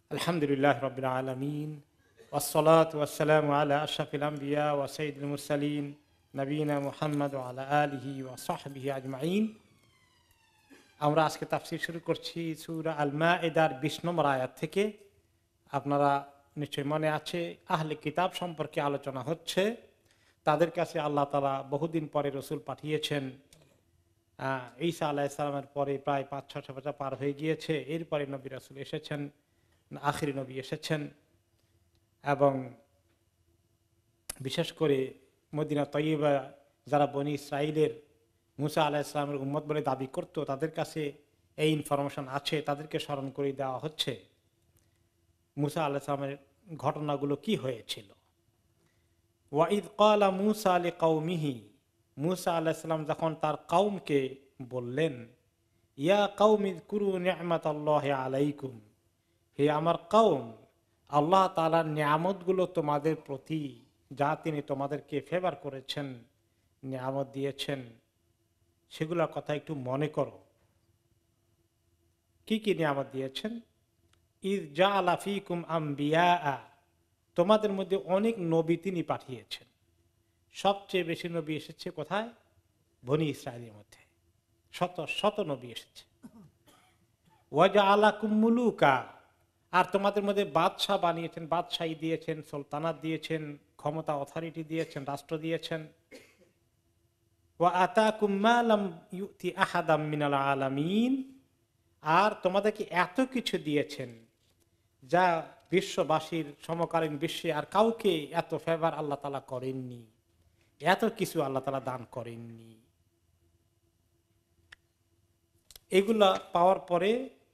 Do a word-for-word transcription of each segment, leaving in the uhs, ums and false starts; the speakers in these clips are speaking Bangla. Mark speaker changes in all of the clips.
Speaker 1: আলহামদুলিল্লাহ রাব্বিল আলামিন ওয়াসসালাতু ওয়াসসালামু আলা আশরাফিল আমবিয়া ওয়া সাইয়্যিদিল মুরসালিন নবিয়িনা মুহাম্মদ ওয়া আলা আলিহি ওয়া সাহবিহি আজমাইন। আমরা আজকে তাফসীর শুরু করছি সূরা আল মাইদার বিশ নম্বর আয়াত থেকে। আপনারা নিশ্চয় মনে আছে আহলে কিতাব সম্পর্কে আলোচনা হচ্ছে। তাদের কাছে আল্লাহ তাআলা বহুদিন পরে রসুল পাঠিয়েছেন। আহ ঈসা আলাইহিস সালামের পরে প্রায় পাঁচ ছশো বছর পার হয়ে গিয়েছে। এরপরে নবী রাসূল এসেছেন, আখিরি নবী এসেছেন। এবং বিশেষ করে মদিনা তয়্যিবা যারা বনি ইসরাইলের মুসা আলাইহিস সালামের উম্মত বলে দাবি করত, তাদের কাছে এই ইনফরমেশন আছে, তাদেরকে স্মরণ করে দেওয়া হচ্ছে মুসা আলাইহিস সালামের ঘটনাগুলো কি হয়েছিল। ওয়াইদ ক্বালা মুসা লিকাওমিহি, মুসা আলাইহিস সালাম যখন তার কওমকে বললেন, ইয়া কওমি যকুরু নি'মাতাল্লাহি আলাইকুম, হে আমার কওম, আল্লাহ তাআলার নিয়ামতগুলো তোমাদের প্রতি, যা তিনি তোমাদেরকে ফেভার করেছেন, নিয়ামত দিয়েছেন, সেগুলোর কথা একটু মনে করো। কি কি নিয়ামত দিয়েছেন? ইয জাআলা ফীকুম আমবিয়া, তোমাদের মধ্যে অনেক নবী তিনি পাঠিয়েছেন। সবচেয়ে বেশি নবী এসেছে কোথায়? বনি ইসরাইলের মধ্যে শত শত নবী এসেছে। ওয়া জাআলাকুম মুলুকা, আর তোমাদের মধ্যে বাদশাহ বানিয়েছেন, বাদশাহী দিয়েছেন, সুলতানাত দিয়েছেন, ক্ষমতা অথরিটি দিয়েছেন, রাষ্ট্র দিয়েছেন। ওয়া আতাকুম মা লাম ইউতি আহাদাম মিনাল আলামিন, আর তোমাদেরকে এত কিছু দিয়েছেন যা বিশ্ববাসীর সমকালীন বিশ্বে আর কাউকে এত ফেভার আল্লাহ তাআলা করেননি, এত কিছু আল্লাহ তাআলা দান করেননি। এগুলা পাওয়ার পরে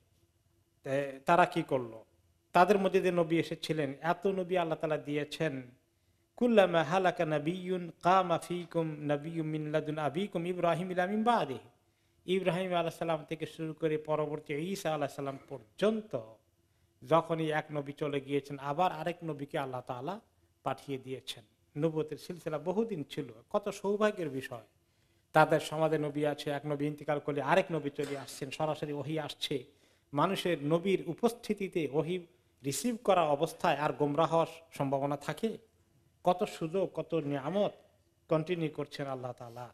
Speaker 1: তারা কি করলো? তাদের মধ্যে যে নবী এসেছিলেন, এত নবী আল্লাহ তাআলা দিয়েছেন। কুল্লামা হালাকা নাবিয়্যুন কামা ফীকুম নাবিয়্যুম মিন লাদুন আবিকুম ইব্রাহিম ইলা মিন বাদিহি, ইব্রাহিম আলাইহিস সালাম থেকে শুরু করে পরবর্তী ঈসা আলাইহিস সালাম পর্যন্ত যখনই এক নবী চলে গিয়েছেন, আবার আরেক নবীকে আল্লাহ তাআলা পাঠিয়ে দিয়েছেন। নবুয়তের সিলসিলা বহুদিন ছিল। কত সৌভাগ্যের বিষয়। তাদের সমাজে নবী আছে, এক নবী ইন্তিকাল করলে আরেক নবী চলে আসছেন, সরাসরি ওহী আসছে। মানুষের নবীর উপস্থিতিতে ওহী রিসিভ করা অবস্থায় আর গোমরাহ হওয়ার সম্ভাবনা থাকে? কত সুযোগ, কত নিয়ামত কন্টিনিউ করছেন আল্লাহ তাআলা।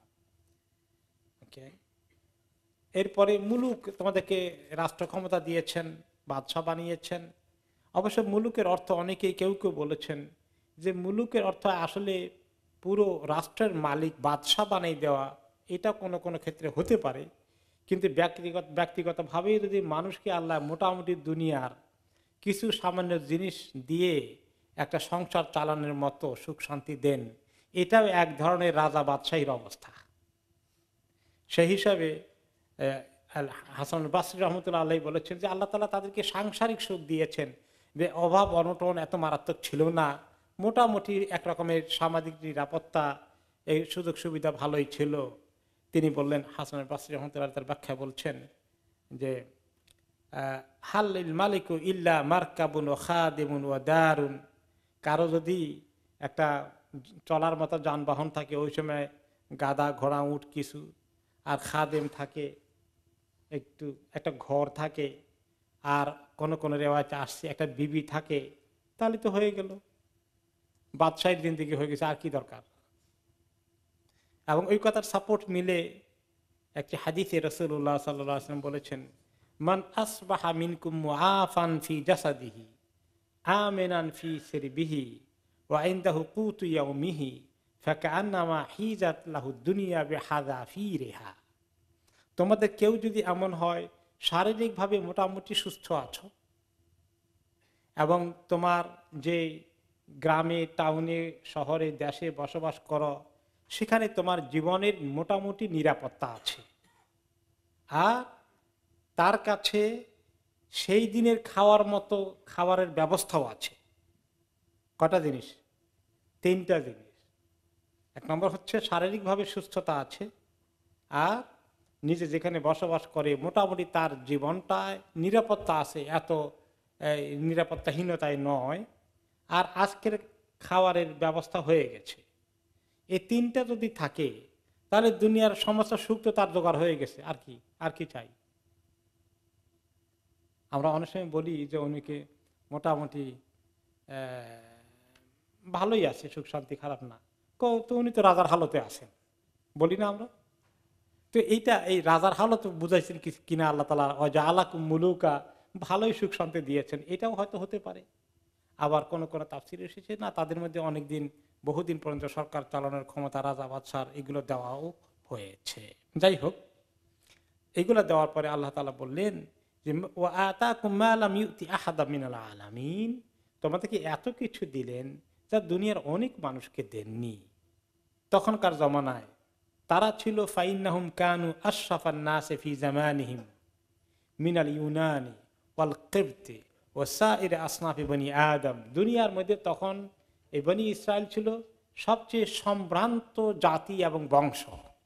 Speaker 1: ওকে, এরপরে মুলুক, তোমাদেরকে রাষ্ট্র ক্ষমতা দিয়েছেন, বাদশাহ বানিয়েছেন। অবশ্য মুলুকের অর্থ অনেকেই কেউ কেউ বলেছেন যে মুলুকের অর্থ আসলে পুরো রাষ্ট্রের মালিক, বাদশাহ বানিয়ে দেওয়া। এটা কোনো কোনো ক্ষেত্রে হতে পারে, কিন্তু ব্যক্তিগত ব্যক্তিগতভাবে যদি মানুষকে আল্লাহ মোটামুটি দুনিয়ার কিছু সামান্য জিনিস দিয়ে একটা সংসার চালানোর মতো সুখ শান্তি দেন, এটাও এক ধরনের রাজা বাদশাহীর অবস্থা। সেই হিসাবে হাসান বাসরী রহমতুল্লাহ আলাইহি বলেছেন যে আল্লাহ তাআলা তাদেরকে সাংসারিক সুখ দিয়েছেন, যে অভাব অনটন এত মারাত্মক ছিল না, মোটামুটি একরকমের সামাজিক নিরাপত্তা, এই সুযোগ সুবিধা ভালোই ছিল। তিনি বললেন, হাসান বাসরী রহমতুল্লাহ তার ব্যাখ্যা বলছেন যে হাল্লিল মালিকু ইল্লা মারকাবুন ওয়া খাদিমুন ওয়া দারুন, কারো যদি একটা চলার মতো যানবাহন থাকে, ওই সময় গাদা ঘোড়া উট কিছু, আর খাদেম থাকে, একটু একটা ঘর থাকে, আর কোন কোন রেওয়াজ আসছে একটা বিবি থাকে, তাহলে তো হয়ে গেল, বাদশাহীর জিন্দেগি হয়ে গেছে, আর কি দরকার। এবং ওই কথার সাপোর্ট মিলে একটি হাদিসে রাসূলুল্লাহ সাল্লাল্লাহু আলাইহি ওয়াসাল্লাম বলেছেন, মান আসবাহা মিনকুম মুআফান ফি জাসাদিহি আমিনান ফি সিরবিহি ওয়া ইনদাহু কুতু ইয়াউমিহি ফাকান্নামা হিজাত লাহু দুনিয়া বিহাযাফিরিহা। তোমাদের কেউ যদি এমন হয় শারীরিকভাবে মোটামুটি সুস্থ আছো, এবং তোমার যে গ্রামে, টাউনে, শহরে, দেশে বসবাস করো, সেখানে তোমার জীবনের মোটামুটি নিরাপত্তা আছে, আর তার কাছে সেই দিনের খাওয়ার মতো খাবারের ব্যবস্থাও আছে। কটা জিনিস? তিনটা জিনিস। এক নম্বর হচ্ছে শারীরিকভাবে সুস্থতা আছে, আর নিজে যেখানে বসবাস করে মোটামুটি তার জীবনটায় নিরাপত্তা আছে, এত নিরাপত্তাহীনতায় নয়, আর আজকের খাবারের ব্যবস্থা হয়ে গেছে। এই তিনটা যদি থাকে, তাহলে দুনিয়ার সমস্ত সুখ তো তার জোগাড় হয়ে গেছে, আর কি আর কি চাই। আমরা অনেক সময় বলি যে অনেকে মোটামুটি ভালোই আছে, সুখ শান্তি, খারাপ না। তো উনি তো রাজার হালতে আছেন, বলি না আমরা। তো এইটা এই রাজার হালত বুঝাইছেন কিনা আল্লাহ তালা, আলাকুম মুলুকা, ভালোই সুখ শান্তি দিয়েছেন, এটাও হয়তো হতে পারে। আবার কোন কোন তাফসির এসেছে না, তাদের মধ্যে অনেকদিন বহুদিন পর্যন্ত সরকার চালানোর ক্ষমতা রাজা বাদশার এগুলো দেওয়াও হয়েছে। যাই হোক, এগুলো দেওয়ার পরে আল্লাহ তাআলা বললেন যে ওয়া আতাকুম মা লাম ইউতি আহাদা মিনাল আলামিন, তোমাদেরকে এত কিছু দিলেন যা দুনিয়ার অনেক মানুষকে দেননি। তখনকার জমানায় তারা ছিল ফাইন্নাহুম কানু আশরাফান নাসি ফি জামানিহিম মিনাল ইউনানি ওয়াল কিবতি ওয়া সাইর আসনাফি বনি আদম। দুনিয়ার মধ্যে তখন এই বনি ইসরাইল ছিল সবচেয়ে সম্ভ্রান্ত জাতি এবং বংশ।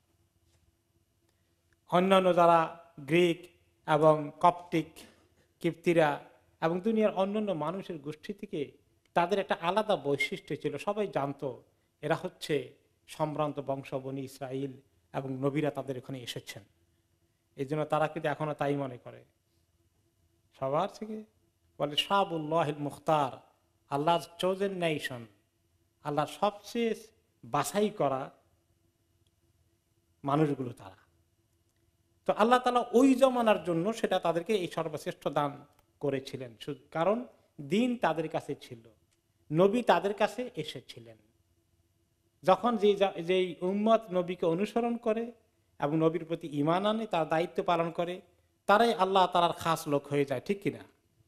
Speaker 1: অন্যান্য যারা গ্রিক এবং কপ্টিক কিপ্তিরা এবং দুনিয়ার অন্যান্য মানুষের গোষ্ঠী থেকে তাদের একটা আলাদা বৈশিষ্ট্য ছিল, সবাই জানতো এরা হচ্ছে সম্ভ্রান্ত বংশ বনি ইসরাইল এবং নবীরা তাদের এখানে এসেছেন। এই জন্য তারা কিন্তু এখনো তাই মনে করে। সবার থেকে বলে শাবুল্লাহিল মুখতার, আল্লাহর চোজেন নেশন, আল্লাহর সবচেয়ে বাছাই করা মানুষগুলো তারা। তো আল্লাহ তাআলা ওই জমানার জন্য সেটা তাদেরকে এই সর্বশ্রেষ্ঠ দান করেছিলেন, কারণ দিন তাদের কাছে ছিল, নবী তাদের কাছে এসেছিলেন। যখন যে যেই উম্মত নবীকে অনুসরণ করে এবং নবীর প্রতি ঈমান আনে, তার দায়িত্ব পালন করে, তারাই আল্লাহ তাআলার খাস লোক হয়ে যায়, ঠিক কিনা?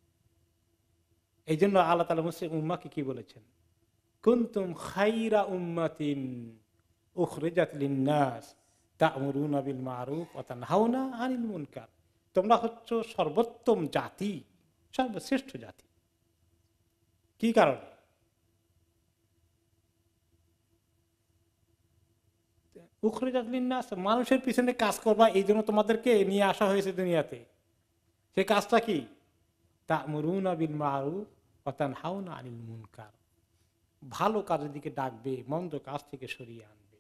Speaker 1: এই জন্য আল্লাহ তাআলা মুসলিম উম্মাহকে কি বলেছেন? কুনতুম খায়রা উম্মাতিন উখরিজাত লিন-নাস তা'মুরুনা বিল মা'রুফ ওয়া তানহাউনা আনিল মুনকার। তোমরা হচ্ছে সর্বোত্তম জাতি, সর্বশ্রেষ্ঠ জাতি। কি কারণে? উখরিজাত লিন-নাস, মানুষের পিছনে কাজ করবা, এই জন্য তোমাদেরকে নিয়ে আসা হয়েছে দুনিয়াতে। সেই কাজটা কি? তা'মুরুনা বিল মা'রুফ ওয়া তানহাউনা আনিল মুনকার, ভালো কাজের দিকে ডাকবে, মন্দ কাজ থেকে সরিয়ে আনবে।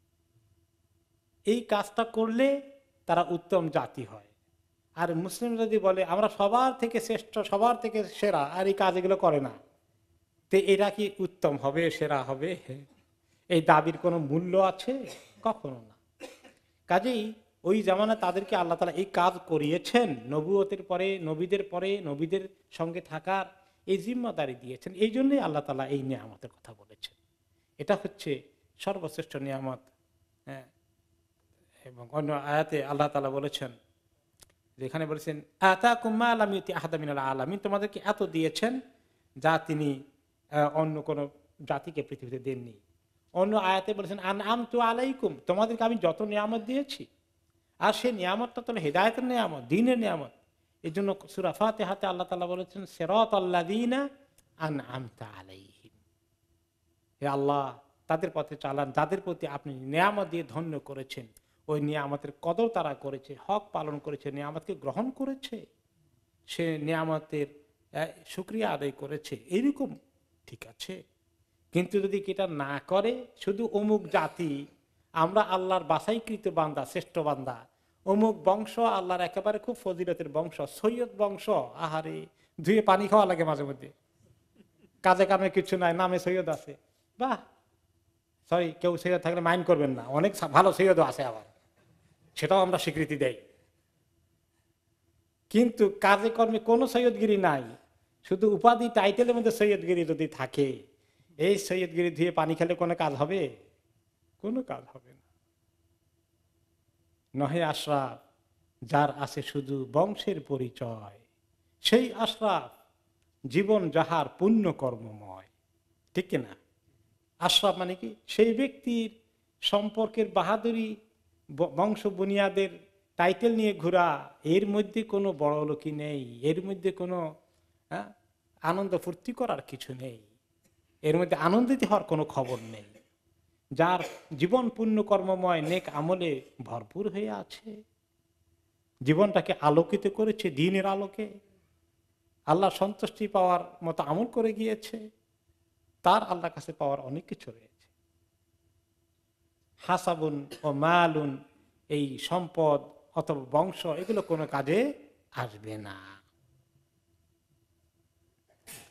Speaker 1: এই কাজটা করলে তারা উত্তম জাতি হয়। আর মুসলিম যদি বলে আমরা সবার থেকে শ্রেষ্ঠ, সবার থেকে সেরা, আর এই কাজ এগুলো করে না, তো এরা কি উত্তম হবে, সেরা হবে? এই দাবির কোনো মূল্য আছে? কখনো না। কাজেই ওই জামানা তাদেরকে আল্লাহ তাআলা এই কাজ করিয়েছেন, নবুয়তের পরে, নবীদের পরে, নবীদের সঙ্গে থাকার এই জিম্মাদারি দিয়েছেন। এই জন্যই আল্লাহ তাআলা এই নিয়ামতের কথা বলেছেন। এটা হচ্ছে সর্বশ্রেষ্ঠ নিয়ামত। হ্যাঁ, এবং অন্য আয়াতে আল্লাহ তাআলা বলেছেন, যেখানে বলেছেন আতাকুম মা লাম ইউতি আহাদা মিনাল আলামিন, তোমাদেরকে এত দিয়েছেন যা তিনি অন্য কোন জাতিকে পৃথিবীতে দেননি। অন্য আয়াতে বলেছেন আনআমতু আলাইকুম, তোমাদেরকে আমি যত নিয়ামত দিয়েছি, আর সেই নিয়ামতটা তো হিদায়াতের নিয়ামত, দ্বীনের নিয়ামত। এই জন্য সূরা ফাতিহাতে আল্লাহ তাআলা বলেছেন সিরাতাল্লাযীনা আনআমতা আলাইহিম, হে আল্লাহ তাদের পথে চালান যাদের প্রতি আপনি নিয়ামত দিয়ে ধন্য করেছেন। ওই নিয়ামতের কদর তারা করেছে, হক পালন করেছে, নিয়ামতকে গ্রহণ করেছে, সে নিয়ামতের শুকরিয়া আদায় করেছে, এইরকম ঠিক আছে। কিন্তু যদি এটা না করে, শুধু অমুক জাতি, আমরা আল্লাহর বাছাইকৃত বান্দা, শ্রেষ্ঠ বান্দা, অমুক বংশ আল্লাহর একেবারে খুব ফজিলতের বংশ, সৈয়দ বংশ, আহারে ধুয়ে পানি খাওয়া লাগে মাঝে মধ্যে, কাজে কামে কিছু নাই, নামে সৈয়দ আছে, বাহ, সরি কেউ সৈয়দ থাকলে মাইন্ড করবেন না, অনেক ভালো সৈয়দও আছে আবার, সেটাও আমরা স্বীকৃতি দেই। কিন্তু কাজে কর্মে কোনো সৈয়দগিরি নাই, শুধু উপাধি টাইটেলের মধ্যে সৈয়দগিরি যদি থাকে, এই সৈয়দগিরি ধুয়ে পানি খেলে কোনো কাজ হবে? কোনো কাজ হবে না। নহে আশরাফ যার আছে শুধু বংশের পরিচয়, সেই আশরাফ জীবন যাহার পুণ্য কর্মময়, ঠিক কিনা? আশরাফ মানে কি? সেই ব্যক্তির সম্পর্কের বাহাদুরি, বংশ বুনিয়াদের টাইটেল নিয়ে ঘোরা, এর মধ্যে কোনো বড় লোকই নেই, এর মধ্যে কোনো আনন্দ ফুর্তি করার কিছু নেই, এর মধ্যে আনন্দিত হওয়ার কোনো খবর নেই। যার জীবন পুণ্য কর্মময়, নেক আমলে ভরপুর হয়ে আছে, জীবনটাকে আলোকিত করেছে দ্বীনের আলোকে, আল্লাহ সন্তুষ্টি পাওয়ার মতো আমল করে গিয়েছে, তার আল্লাহর কাছে পাওয়ার অনেক কিছু রয়েছে। হাসাবুন ও মালুন, এই সম্পদ অথবা বংশ, এগুলো কোনো কাজে আসবে না।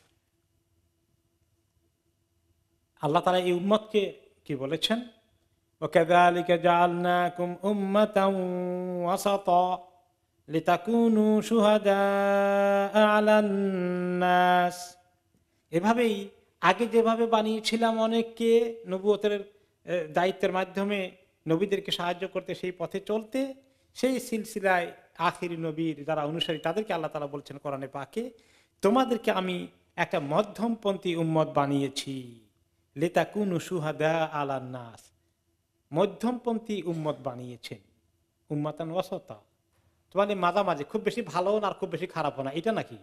Speaker 1: আল্লাহ তাআলা এই উম্মতকে কি বলেছেন, ওয়াকাযালিকা জাআলনাকুম উম্মাতাও ওয়াসাতা লিতাকুনু শুহাদাআ আলান নাস। এভাবেই আগে যেভাবে বানিয়েছিলাম অনেককে নবুয়তের আহ, দায়িত্বের মাধ্যমে নবীদেরকে সাহায্য করতে, সেই পথে চলতে, সেই সিলসিলায় আখিরি নবীর যারা অনুসারী তাদেরকে আল্লাহ তাআলা বলছেন কোরআনে পাকে, তোমাদেরকে আমি একটা মধ্যমপন্থী উম্মত বানিয়েছি, লিতাকুনু শুহাদা আলান নাস, মধ্যমপন্থী উম্মত বানিয়েছেন, উম্মাতান ওয়াসাতা, তোমাদের মাঝামাঝি, খুব বেশি ভালো না আর খুব বেশি খারাপও না, এটা নাকি?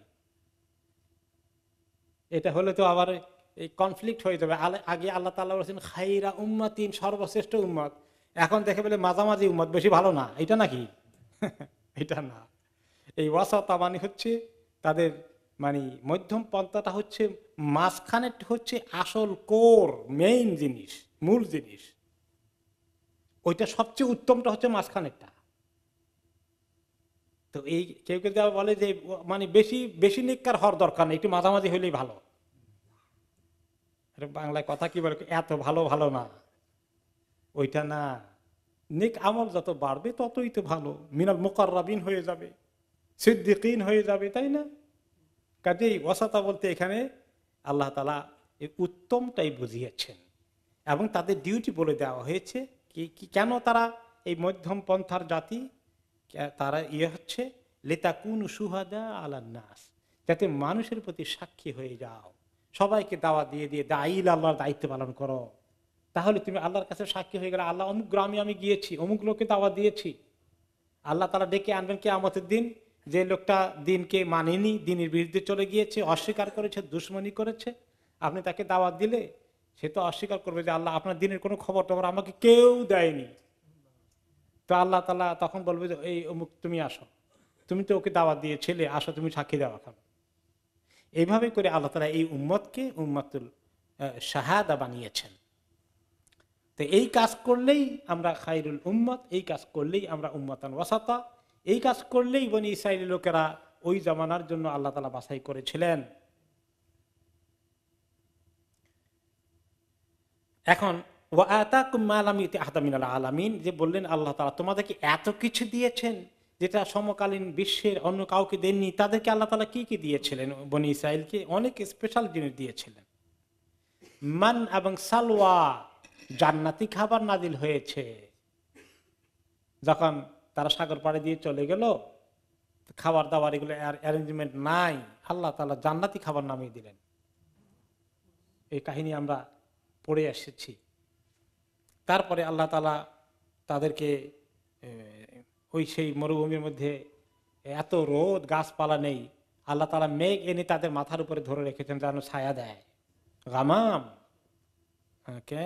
Speaker 1: এটা হলে তো আবার এই কনফ্লিক্ট হয়ে যাবে। আগে আল্লাহ তাআলা বলেছেন খাইরা উম্মাতিন, সর্বশ্রেষ্ঠ উম্মত, এখন দেখে বলে মাঝামাঝি উম্মত, বেশি ভালো না, এটা নাকি? এটা না। এই ওয়াসাতা মানে হচ্ছে তাদের মানে মধ্যম পন্থাটা হচ্ছে মাঝখানে, হচ্ছে আসল কোর, মেইন জিনিস, মূল জিনিস, ওইটা সবচেয়ে উত্তমটা হচ্ছে মাঝখানেরটা। তো এই কেউ কেউ বলে যে মানে বেশি বেশি নিকার হওয়ার দরকার নেই, একটু মাঝামাঝি হলেই ভালো। বাংলায় কথা কি বলে, এত ভালো ভালো না, ওইটা না। নেক আমল যত বাড়বে ততই তো ভালো, মিনাল মুকাররাবিন হয়ে যাবে, সিদ্দিকিন হয়ে যাবে, তাই না? কাজেই ওয়াসাতা বলতে এখানে আল্লাহ তাআলা এই উত্তমটাই বুঝিয়েছেন এবং তাদের ডিউটি বলে দেওয়া হয়েছে কি কেন তারা এই মধ্যম পন্থার জাতি, তারা ইয়ে হচ্ছে লিতাকুনু শুহাদা আলান নাস, যাতে মানুষের প্রতি সাক্ষী হয়ে যাও, সবাইকে দাওয়াত দিয়ে দিয়ে দায়ীল আল্লাহর দায়িত্ব পালন করো, তাহলে তুমি আল্লাহর কাছে সাক্ষী হয়ে গেলে, আল্লাহ অমুক গ্রামে আমি গিয়েছি, অমুক লোককে দাওয়াত দিয়েছি। আল্লাহ তাআলা ডেকে আনবেন কিয়ামতের দিন, যে লোকটা দিনকে মানেনি, দিনের বিরুদ্ধে চলে গিয়েছে, অস্বীকার করেছে, দুশমনি করেছে, আপনি তাকে দাওয়াত দিলে সে তো অস্বীকার করবে যে আল্লাহ আপনার দিনের কোনো খবর টবর আমাকে কেউ দেয়নি। তো আল্লাহ তাআলা তখন বলবে যে এই অমুক তুমি আসো, তুমি তো ওকে দাওয়াত দিয়েছিলে, আসো তুমি সাক্ষী দেওয়া খান। এইভাবে করে আল্লাহ তাআলা এই উম্মতকে উম্মাতুল শাহাদা বানিয়েছেন। তো এই কাজ করলেই আমরা খায়রুল উম্মত, এই কাজ করলেই আমরা উম্মাতান ওয়াসাতা, এই কাজ করলেই বনি ইসরাইলের লোকেরা ওই জামানার জন্য আল্লাহ তাআলা বাছাই করেছিলেন। এখন ওয়া আতাকুম মা লাম ইউতি আহাদাম মিনাল আলামিন, যে বললেন আল্লাহ তাআলা তোমাদেরকে এত কিছু দিয়েছেন যেটা সমকালীন বিশ্বের অন্য কাউকে দেননি। তাদেরকে আল্লাহ তাআলা কি কি দিয়েছিলেন? বনি ইসরাইলকে অনেক স্পেশাল জিনিস দিয়েছিলেন। মান এবং সালওয়া, জান্নাতি খাবার নাজিল হয়েছে। যখন তারা সাগর পাড়ে দিয়ে চলে গেল, খাবার দাবার এগুলো অ্যারেঞ্জমেন্ট নাই, আল্লাহ তাআলা জান্নাতি খাবার নামিয়ে দিলেন। এই কাহিনী আমরা পড়ে এসেছি। তারপরে আল্লাহ তাআলা তাদেরকে ওই সেই মরুভূমির মধ্যে এত রোদ, গাছপালা নেই, আল্লাহ তাআলা মেঘ এনে তাদের মাথার উপরে ধরে রেখেছেন যেন ছায়া দেয়, গামাম। ওকে,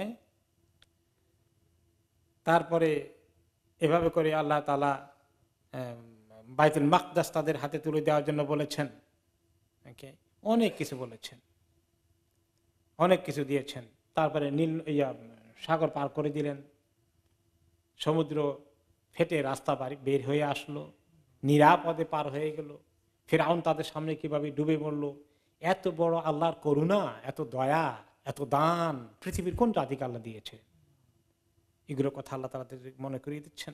Speaker 1: তারপরে এভাবে করে আল্লাহ তাআলা বাইতুল মাকদাস তাদের হাতে তুলে দেওয়ার জন্য বলেছেন। ওকে, অনেক কিছু বলেছেন, অনেক কিছু দিয়েছেন। তারপরে নীল ইয়া সাগর পার করে দিলেন, সমুদ্র ফেটে রাস্তা বের হয়ে আসলো, নিরাপদে পার হয়ে গেল। ফিরআউন তাদের সামনে কিভাবে ডুবে মরল। এত বড় আল্লাহর করুণা, এত দয়া, এত দান পৃথিবীর কোন জাতিকে আল্লাহ দিয়েছে? এগুলো কথা আল্লাহ তাআলা মনে করিয়ে দিচ্ছেন।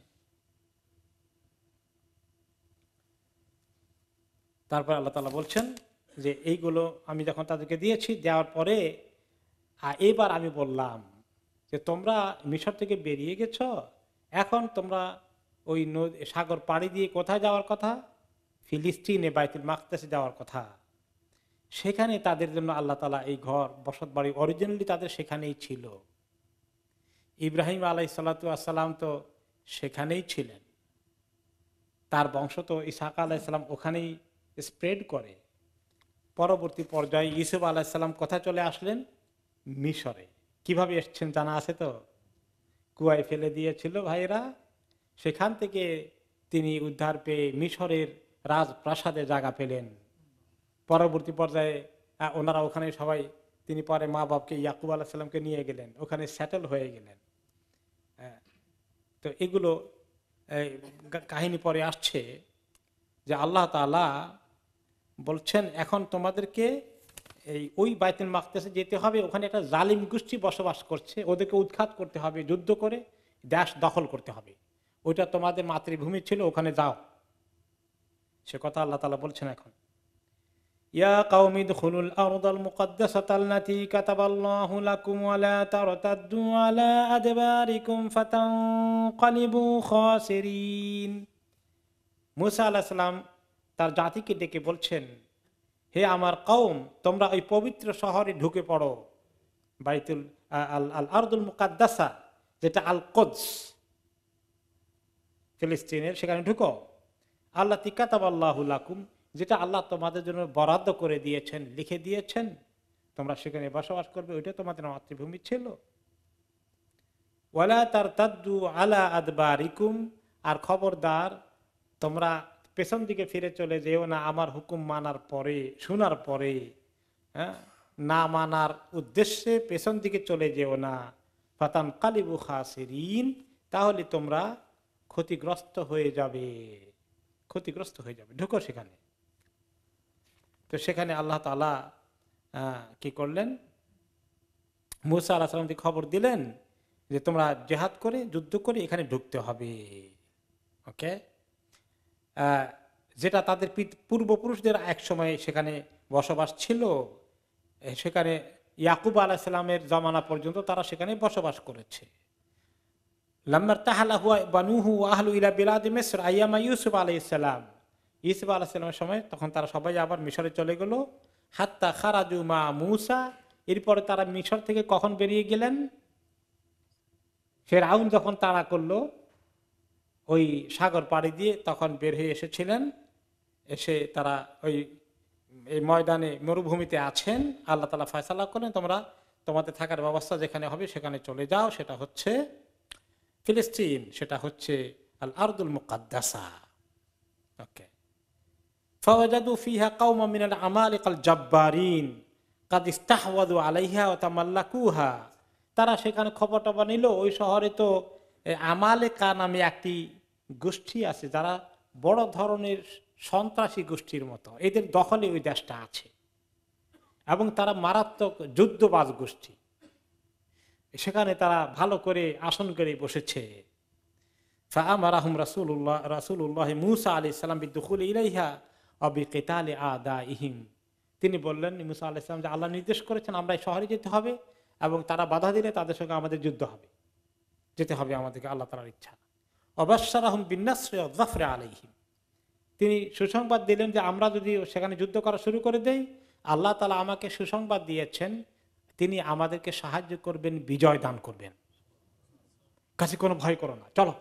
Speaker 1: তারপর আল্লাহ তাআলা বলছেন যে এইগুলো আমি যখন তাদেরকে দিয়েছি, দেওয়ার পরে এবার আমি বললাম যে তোমরা মিশর থেকে বেরিয়ে গেছ, এখন তোমরা ওই সাগর পাড়ি দিয়ে কোথায় যাওয়ার কথা? ফিলিস্তিনে বাইতুল মাকদাসে যাওয়ার কথা। সেখানে তাদের জন্য আল্লাহ তাআলা এই ঘর বসত বাড়ি অরিজিনালি তাদের সেখানেই ছিল। ইব্রাহিম আলাইহিসসালাতু ওয়াসসালাম তো সেখানেই ছিলেন, তার বংশ তো ইসহাক আলাইহিসসালাম ওখানেই স্প্রেড করে। পরবর্তী পর্যায়ে ইউসুফ আলাইহিসসালাম কোথায় চলে আসলেন? মিশরে। কিভাবে এসছেন জানা আছে তো? কুয়ায় ফেলে দিয়েছিল ভাইরা, সেখান থেকে তিনি উদ্ধার পেয়ে মিশরের রাজপ্রাসাদে জায়গা পেলেন। পরবর্তী পর্যায়ে ওনারা ওখানে সবাই, তিনি পরে মা বাপকে ইয়াকুব আলাইহিস সালামকে নিয়ে গেলেন, ওখানে সেটেল হয়ে গেলেন। তো এগুলো কাহিনী পরে আসছে যে আল্লাহ তাআলা বলছেন এখন তোমাদেরকে এই ওই বাইতুল মাকদাসে যেতে হবে, ওখানে একটা জালিম গোষ্ঠী বসবাস করছে, ওদেরকে উৎখাত করতে হবে, যুদ্ধ করে দেশ দখল করতে হবে। ওইটা তোমাদের মাতৃভূমি ছিল, ওখানে যাও। সে কথা আল্লাহ তাআলা বলছেন এখন, ইয়া কাওমি দুখুলুল আরদাল মুকদ্দাসাতাল্লাতী কাতাবাল্লাহু লাকুম ওয়া লা তারতাদ্দু আলা আদবারিকুম ফাতানকালিবু খাসিরিন। মূসা আলাইহিস সালাম তার জাতিকে ডেকে বলছেন, হে আমার কওম, তোমরা ওই পবিত্র শহরে ঢুকে পড়ো, বাইতুল আল আল আরদুল মুকাদ্দাসা, যেটা আল কুদস ফিলিস্তিনের, সেখানে ঢুকো। আল্লাতী কাতাবাল্লাহু লাকুম, যেটা আল্লাহ তোমাদের জন্য বরাদ্দ করে দিয়েছেন, লিখে দিয়েছেন, তোমরা সেখানে বসবাস করবে, ওইটা তোমাদের মাতৃভূমি ছিল। ওয়ালা তারতাদ্দু আলা আদবারিকুম, আর খবরদার তোমরা পেছন দিকে ফিরে চলে যেও না আমার হুকুম মানার পরে, শোনার পরে। হ্যাঁ, না মানার উদ্দেশ্যে পেছন দিকে চলে যেও না। ফাতানকালিবু খাসিরিন, তাহলে তোমরা ক্ষতিগ্রস্ত হয়ে যাবে, ক্ষতিগ্রস্ত হয়ে যাবে, ঢুকো সেখানে। তো সেখানে আল্লাহ তাআলা কি করলেন, মূসা আলাইহিস সালামকে খবর দিলেন যে তোমরা জিহাদ করে, যুদ্ধ করে এখানে ঢুকতে হবে। ওকে, যেটা তাদের পূর্বপুরুষদের এক সময় সেখানে বসবাস ছিল, সেখানে ইয়াকুব আলাইহিস সালামের জামানা পর্যন্ত তারা সেখানে বসবাস করেছে। লাম্মার তাহালা হুয়া বানুহু আহলু ইলা বিলাদি মিসর আইয়ামা ইউসুফ আলাইহিস সালাম, ইউসুফ আলাইহিস সালামের সময় তখন তারা সবাই আবার মিশরে চলে গেল। হাত্তা খারাজু মা মূসা, এরপরে তারা মিশর থেকে কখন বেরিয়ে গেলেন, ফিরআউন যখন তাড়া করলো ওই সাগর পাড়ি দিয়ে, তখন বের হয়ে এসেছিলেন। এসে তারা ওই এই ময়দানে মরুভূমিতে আছেন। আল্লাহ তাআলা ফয়সালা করলেন, তোমরা তোমাদের থাকার ব্যবস্থা যেখানে হবে সেখানে চলে যাও। সেটা হচ্ছে ফিলিস্তিন, সেটা হচ্ছে আল আরদুল মুকাদ্দাসা। ওকে, ফাওয়াজাদু ফিহা কাওমান মিনাল আমালিকাল জাব্বারিন কাদ ইস্তাহওয়াযু আলাইহা ওয়া তামাল্লাকুহা। তারা সেখানে খবর টবর নিল, ওই শহরে তো আমালেকা নামে একটি গোষ্ঠী আছে, যারা বড় ধরনের সন্ত্রাসী গোষ্ঠীর মতো, এদের দখলে ওই দেশটা আছে, এবং তারা মারাত্মক যুদ্ধবাজ গোষ্ঠী। সেখানে তারা ভালো করে আসন করে বসেছে। ফাআমারাহুম রাসূলুল্লাহ রাসূলুল্লাহ মূসা আলাইহিস সালাম বিদুখুল ইলাইহা ওয়া বিকিতালি আদাইহিম। তিনি বললেন মূসা আলাইহিস সালাম যে আল্লাহ নির্দেশ করেছেন আমরা এই শহরে যেতে হবে, এবং তারা বাধা দিলে তাদের সঙ্গে আমাদের যুদ্ধ হবে, যেতে হবে আমাদেরকে, আল্লাহ তাআলার ইচ্ছা। ওয়াবাশশারাহুম বিন-নাসরি ওয়ায-যাফরি আলাইহিম, তিনি সুসংবাদ দিলেন যে আমরা যদি সেখানে যুদ্ধ করা শুরু করে দেই, আল্লাহ তাআলা আমাকে সুসংবাদ দিয়েছেন তিনি আমাদেরকে সাহায্য করবেন, বিজয় দান করবেন, কাছে কোনো ভয় করো না, চলো।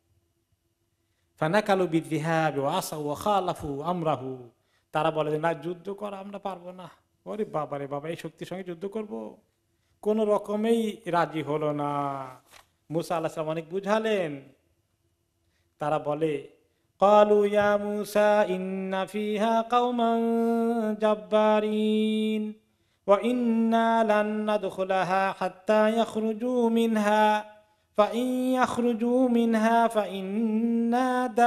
Speaker 1: ফানাকালু বিযিহাবি ওয়া আসাউ ওয়া খালাফু আমরাহু, তারা বলে না যুদ্ধ করা আমরা পারবো না। ওরে বাবা রে বাবা, এই শক্তির সঙ্গে যুদ্ধ করব, কোন রকমেই রাজি হলো না। মূসা আলাইহিস সালাম অনেক বুঝালেন। তারা বলে ক্বালু ইয়া মূসা ইন্না ফিহা কওমান জাব্বারিন ওয়া ইন্না লান নাদখুলাহা হাত্তা ইয়াখরুজু মিনহা ফাইন ইয়াখরুজু মিনহা ফাইন্না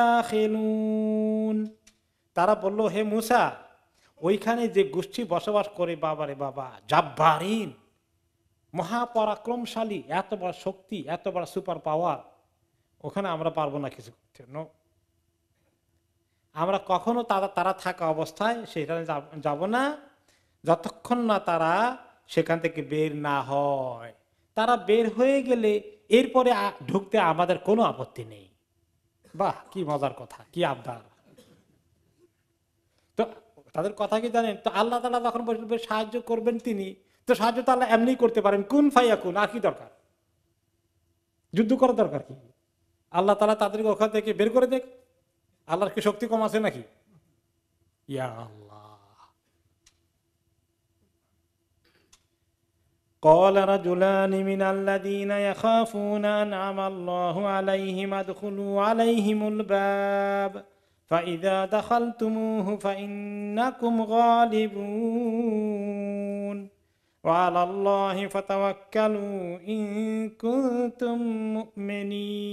Speaker 1: দাখিলুন। তারা বলল, হে মূসা, ওইখানে যে গোষ্ঠী বসবাস করে, বাবারে বাবা, জাব্বারিন, মহাপরাক্রমশালী, এত বড় শক্তি, এত বড় সুপার পাওয়ার, ওখানে আমরা পারবো না কিছু করতে। আমরা কখনো তারা তারা থাকা অবস্থায় সেখানে যাব না, যতক্ষণ না তারা সেখান থেকে বের না হয়। তারা বের হয়ে গেলে এরপরে ঢুকতে আমাদের কোনো আপত্তি নেই। বাহ, কি মজার কথা, কি আবদার। তো তাদের কথা কি জানেন, তো আল্লাহ তাআলা যখন বলবেন সাহায্য করবেন তিনি, তো সাহায্য তো আল্লাহ এমনি করতে পারেন, কুন ফায়াকুন, আর কি দরকার, যুদ্ধ করার দরকার কি? আল্লাহ তাআলা তাদেরকে ওখান থেকে বের করে দেখ, আল্লাহর কি শক্তি কম আছে নাকি? ইয়া আল্লাহ। قال رجلان من الذين يخافون أنعم الله عليهم ادخلوا عليهم الباب فإذا دخلتموه فإنكم غالبون وعلى الله فتوكلوا إن كنتم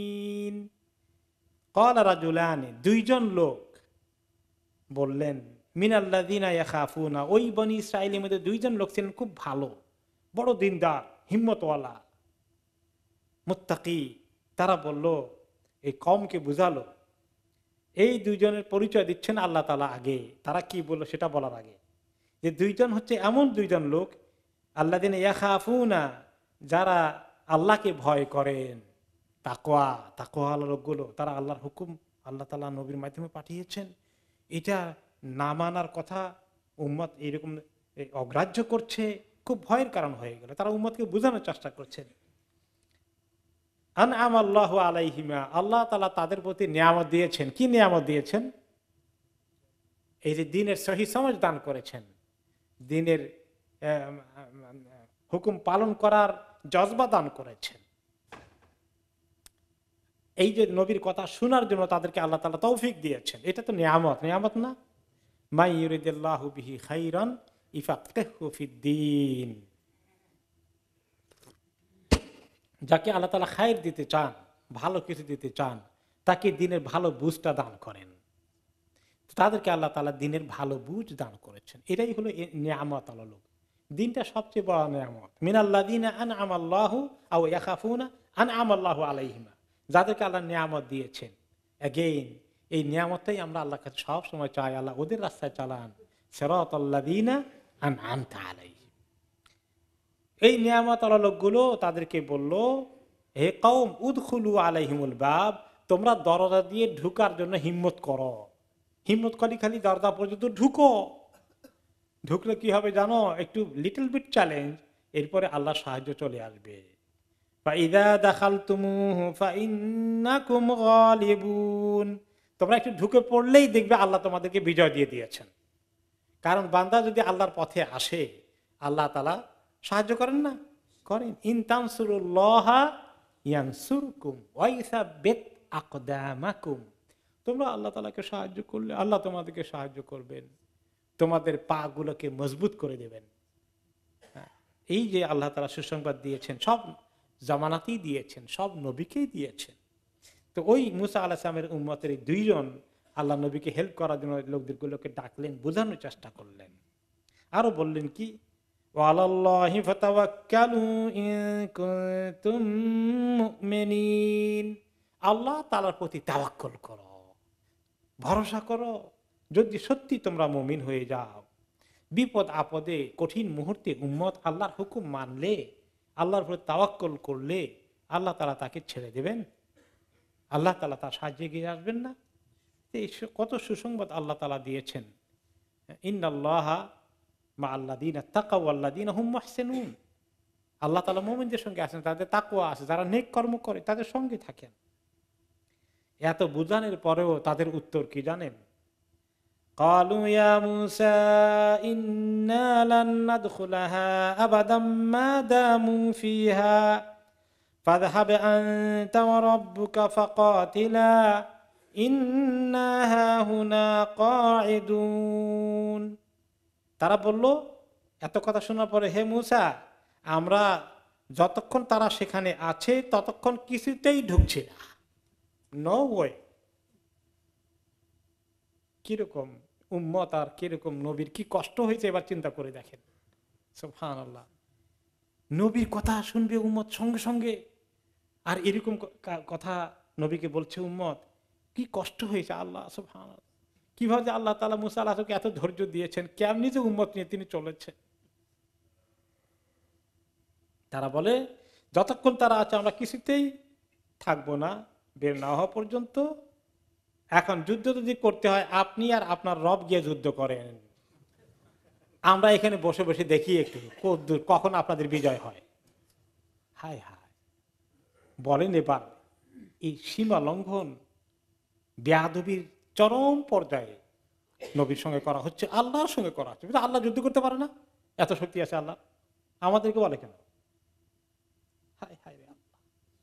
Speaker 1: مؤمنين। قال رجلان, দুইজন লোক বললেন, মিনাল্লাযিনা ইয়াখাফুনা, ওই বনি ইসরাঈলের মধ্যে দুইজন লোক ছিলেন খুব ভালো, বড় দিনদার, হিম্মতওয়ালা, মুত্তাকি। তারা বলল, এই কওমকে বুঝালো, এই দুইজনের পরিচয় দিচ্ছেন আল্লাহ তাআলা আগে। তারা কি বললো সেটা বলার আগে, যে দুইজন হচ্ছে এমন দুইজন লোক, আল্লাযিনা ইয়াখাফুনা, যারা আল্লাহকে ভয় করেন। তাকওয়া, তাকওয়াওয়ালা লোকগুলো, তারা আল্লাহর হুকুম আল্লাহ তাআলা নবীর মাধ্যমে পাঠিয়েছেন, এটা না মানার কথা উম্মত এরকম অগ্রাহ্য করছে, খুব ভয়ের কারণ হয়ে গেল। তারা উম্মতকে বোঝানোর চেষ্টা করছেন। আনআম আল্লাহু আলাইহিমা, আল্লাহ তাআলা তাদের প্রতি নিয়ামত দিয়েছেন। কি নিয়ামত দিয়েছেন? এই যে দ্বীনের সহি সমঝ দান করেছেন, দ্বীনের হুকুম পালন করার জজবা দান করেছেন। এই যে নবীর কথা শোনার জন্য তাদেরকে আল্লাহ তাআলা তৌফিক দিয়েছেন, এটা তো নিয়ামত, নিয়ামত না? মাই ইউরিদিল্লাহু বিহি খাইরান ইফাক্কিহু ফিদ্দীন, যাকে আল্লাহ তাআলা খায়ের দিতে চান, ভালো কিছু দিতে চান, তাকে দ্বীনের ভালো বুঝটা দান করেন। তাদেরকে আল্লাহ তাআলা দ্বীনের ভালো বুঝ দান করেছেন। এটাই হলো নিয়ামত আল্লাহ লোক। দ্বীনটা সবচেয়ে বড় নিয়ামত। মিনাল্লাযিনা আনআমাল্লাহু আও ইয়াখাফুনা আনআমাল্লাহু আলাইহিমা, যাদেরকে আল্লাহ নিয়ামত দিয়েছেন। এগেইন এই নিয়ামতটাই আমরা আল্লাহর কাছে সব সময় চাই, আল্লাহ ওদের রাস্তায় চালান, সিরাতাল্লাযিনা আনআমতা আলাইহিম। এই নিয়ামত আল্লাহ লোকগুলো তাদেরকে বলল, হে কওম উদখুলু আলাইহিমুল বাব, তোমরা দরজা দিয়ে ঢুকার জন্য হিম্মত করো। হিম্মত করি খালি দরজা পর্যন্ত ঢুকো। ঢুকলে কি হবে জানো? একটু লিটল বিট চ্যালেঞ্জ, এরপরে আল্লাহ সাহায্য চলে আসবে। ফাইযা দাখালতুমুহু ফাইন্নাকুম গালিবুন, তোমরা একটু ঢুকে পড়লেই দেখবে আল্লাহ তোমাদেরকে বিজয় দিয়ে দিয়েছেন। কারণ বান্দা যদি আল্লাহর পথে আসে, আল্লাহ তাআলা সাহায্য করেন না? করেন। ইন তানসুরুল্লাহা ইয়ানসুরকুম ওয়া ইসাব্বিত আকদামাকুম, তোমরা আল্লাহ তাআলাকে সাহায্য করলে আল্লাহ তোমাদেরকে সাহায্য করবেন, তোমাদের পা গুলোকে মজবুত করে দেবেন। এই যে আল্লাহ তাআলা সুসংবাদ দিয়েছেন, সব জামানাতেই দিয়েছেন, সব নবীকেই দিয়েছেন। তো ওই মুসা আলাইহিস সালামের উম্মতের এই দুইজন আল্লাহ নবীকে হেল্প করার জন্য লোকদেরগুলোকে ডাকলেন, বোঝানোর চেষ্টা করলেন। আরো বললেন কি, ওয়ালাল্লাহি ফাতাওয়াক্কালু ইন কুনতুম মুমিনিন, আল্লাহ তাআলার প্রতি তাওয়াক্কুল করো, ভরসা করো, যদি সত্যি তোমরা মুমিন হয়ে যাও। বিপদ আপদে কঠিন মুহূর্তে উম্মত আল্লাহর হুকুম মানলে, আল্লাহর প্রতি তাওয়াক্কুল করলে আল্লাহ তাআলা তাকে ছেড়ে দেবেন? আল্লাহ তাআলা তার সাহায্যে এগিয়ে আসবেন না? এই কত সুসংবাদ আল্লাহ তাআলা দিয়েছেন। ইন্নাল্লাহা মা'আল্লাযীনা তাকাউ ওয়াল্লাযীনা হুম মুহসিনুন, আল্লাহ তাআলা মুমিনদের সঙ্গে আছেন, তাদের তাকওয়া আছে, যারা নেক কর্ম করে তাদের সঙ্গে থাকেন। এত বুঝানোর পরেও তাদের উত্তর কি জানেন? ক্বালু ইয়া মূসা ইন্না লান নাদখুলাহা আবাদাম মা দামু ফিহা ফাযহাব আনতা ওয়া রাব্বুকা ফাকাতিলা ইন্না হাহুনা কাঈদুন। তারা বলল, এত কথা শোনার পরে, হে মূসা, আমরা যতক্ষণ তারা সেখানে আছে ততক্ষণ কিছুতেই ঢুকছি না। No way. কিরকম উম্মত আর কিরকম নবীর কি কষ্ট হয়েছে এবার চিন্তা করে দেখেন। সুবহানাল্লাহ, নবীর কথা শুনবে উম্মত সঙ্গে সঙ্গে, আর এরকম কথা নবীকে বলছে উম্মত, কি কষ্ট হয়েছে। আল্লাহ সুবহানাল্লাহ, কিভাবে আল্লাহ তাআলা মুসা আলাইহিসসালামকে এত ধৈর্য দিয়েছেন, কেমনি যে উম্মত নিয়ে তিনি চলেছেন। তারা বলে, যতক্ষণ তারা আছে আমরা কিছুতেই থাকবো না, বের না হওয়া পর্যন্ত। এখন যুদ্ধ যদি করতে হয়, আপনি আর আপনার রব গিয়ে যুদ্ধ করেন, আমরা এখানে বসে বসে দেখি একটু কখন আপনাদের বিজয় হয়। হায় হায়, বলেন এবার এই সীমা লঙ্ঘন, বেয়াদবির চরম পর্যায়ে নবীর সঙ্গে করা হচ্ছে, আল্লাহর সঙ্গে করা হচ্ছে। আল্লাহ যুদ্ধ করতে পারে না? এত শক্তি আছে আল্লাহ, আমাদেরকে বলে কেন? হায় হায় রে আল্লাহ।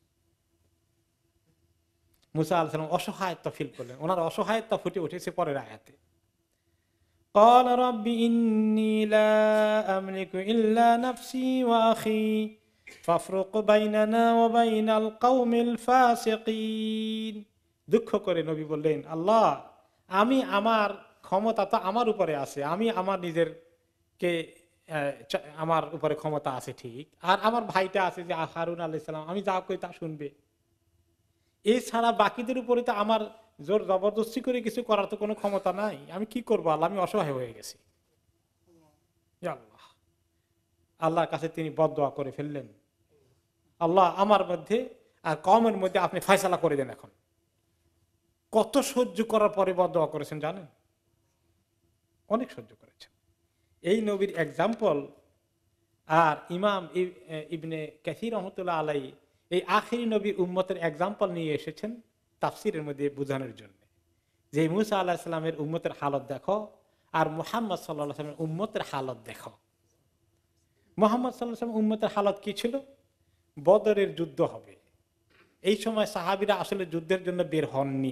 Speaker 1: মুসা আলাইহিস সালাম অসহায়ত্ব ফিল করলেন, ওনার অসহায়ত্ব ফুটে উঠেছে পরের আয়াতে। قال رب إني لا أملك إلا نفسي وأخي فافرق بيننا وبين القوم الفاسقين। দুঃখ করে নবী বললেন, আল্লাহ, আমি আমার ক্ষমতা তো আমার উপরে আছে, আমি আমার নিজের কে আমার উপরে ক্ষমতা আছে ঠিক, আর আমার ভাইটা আছে যে হারুন আলাইহিস সালাম, আমি যা কই তা শুনবে। এছাড়া বাকিদের উপরে তো আমার জোর জবরদস্তি করে কিছু করার তো কোনো ক্ষমতা নাই। আমি কি করবো আল্লাহ, আমি অসহায় হয়ে গেছি। আল্লাহ আল্লাহর কাছে তিনি বদদোয়া করে ফেললেন, আল্লাহ আমার মধ্যে আর কওমের মধ্যে আপনি ফয়সালা করে দেন। এখন কত সহ্য করার পরে বদদোয়া করেছেন জানেন? অনেক সহ্য করেছেন। এই নবীর এক্সাম্পল। আর ইমাম ইবনে কাসির রহমতুল্লাহ আলাই এই আখিরি নবীর উম্মতের এক্সাম্পল নিয়ে এসেছেন তাফসিরের মধ্যে বোঝানোর জন্য, যে মুসা আল্লাহ সাল্লামের উম্মতের হালত দেখো আর মুহাম্মদ সাল্লাল্লাহু আলাইহি ওয়াসাল্লামের উম্মতের হালত দেখো। মুহাম্মদ সাল্লাল্লাহু আলাইহি ওয়াসাল্লাম উম্মতের হালত কি ছিল? বদরের যুদ্ধ হবে, এই সময় সাহাবীরা আসলে যুদ্ধের জন্য বের হননি।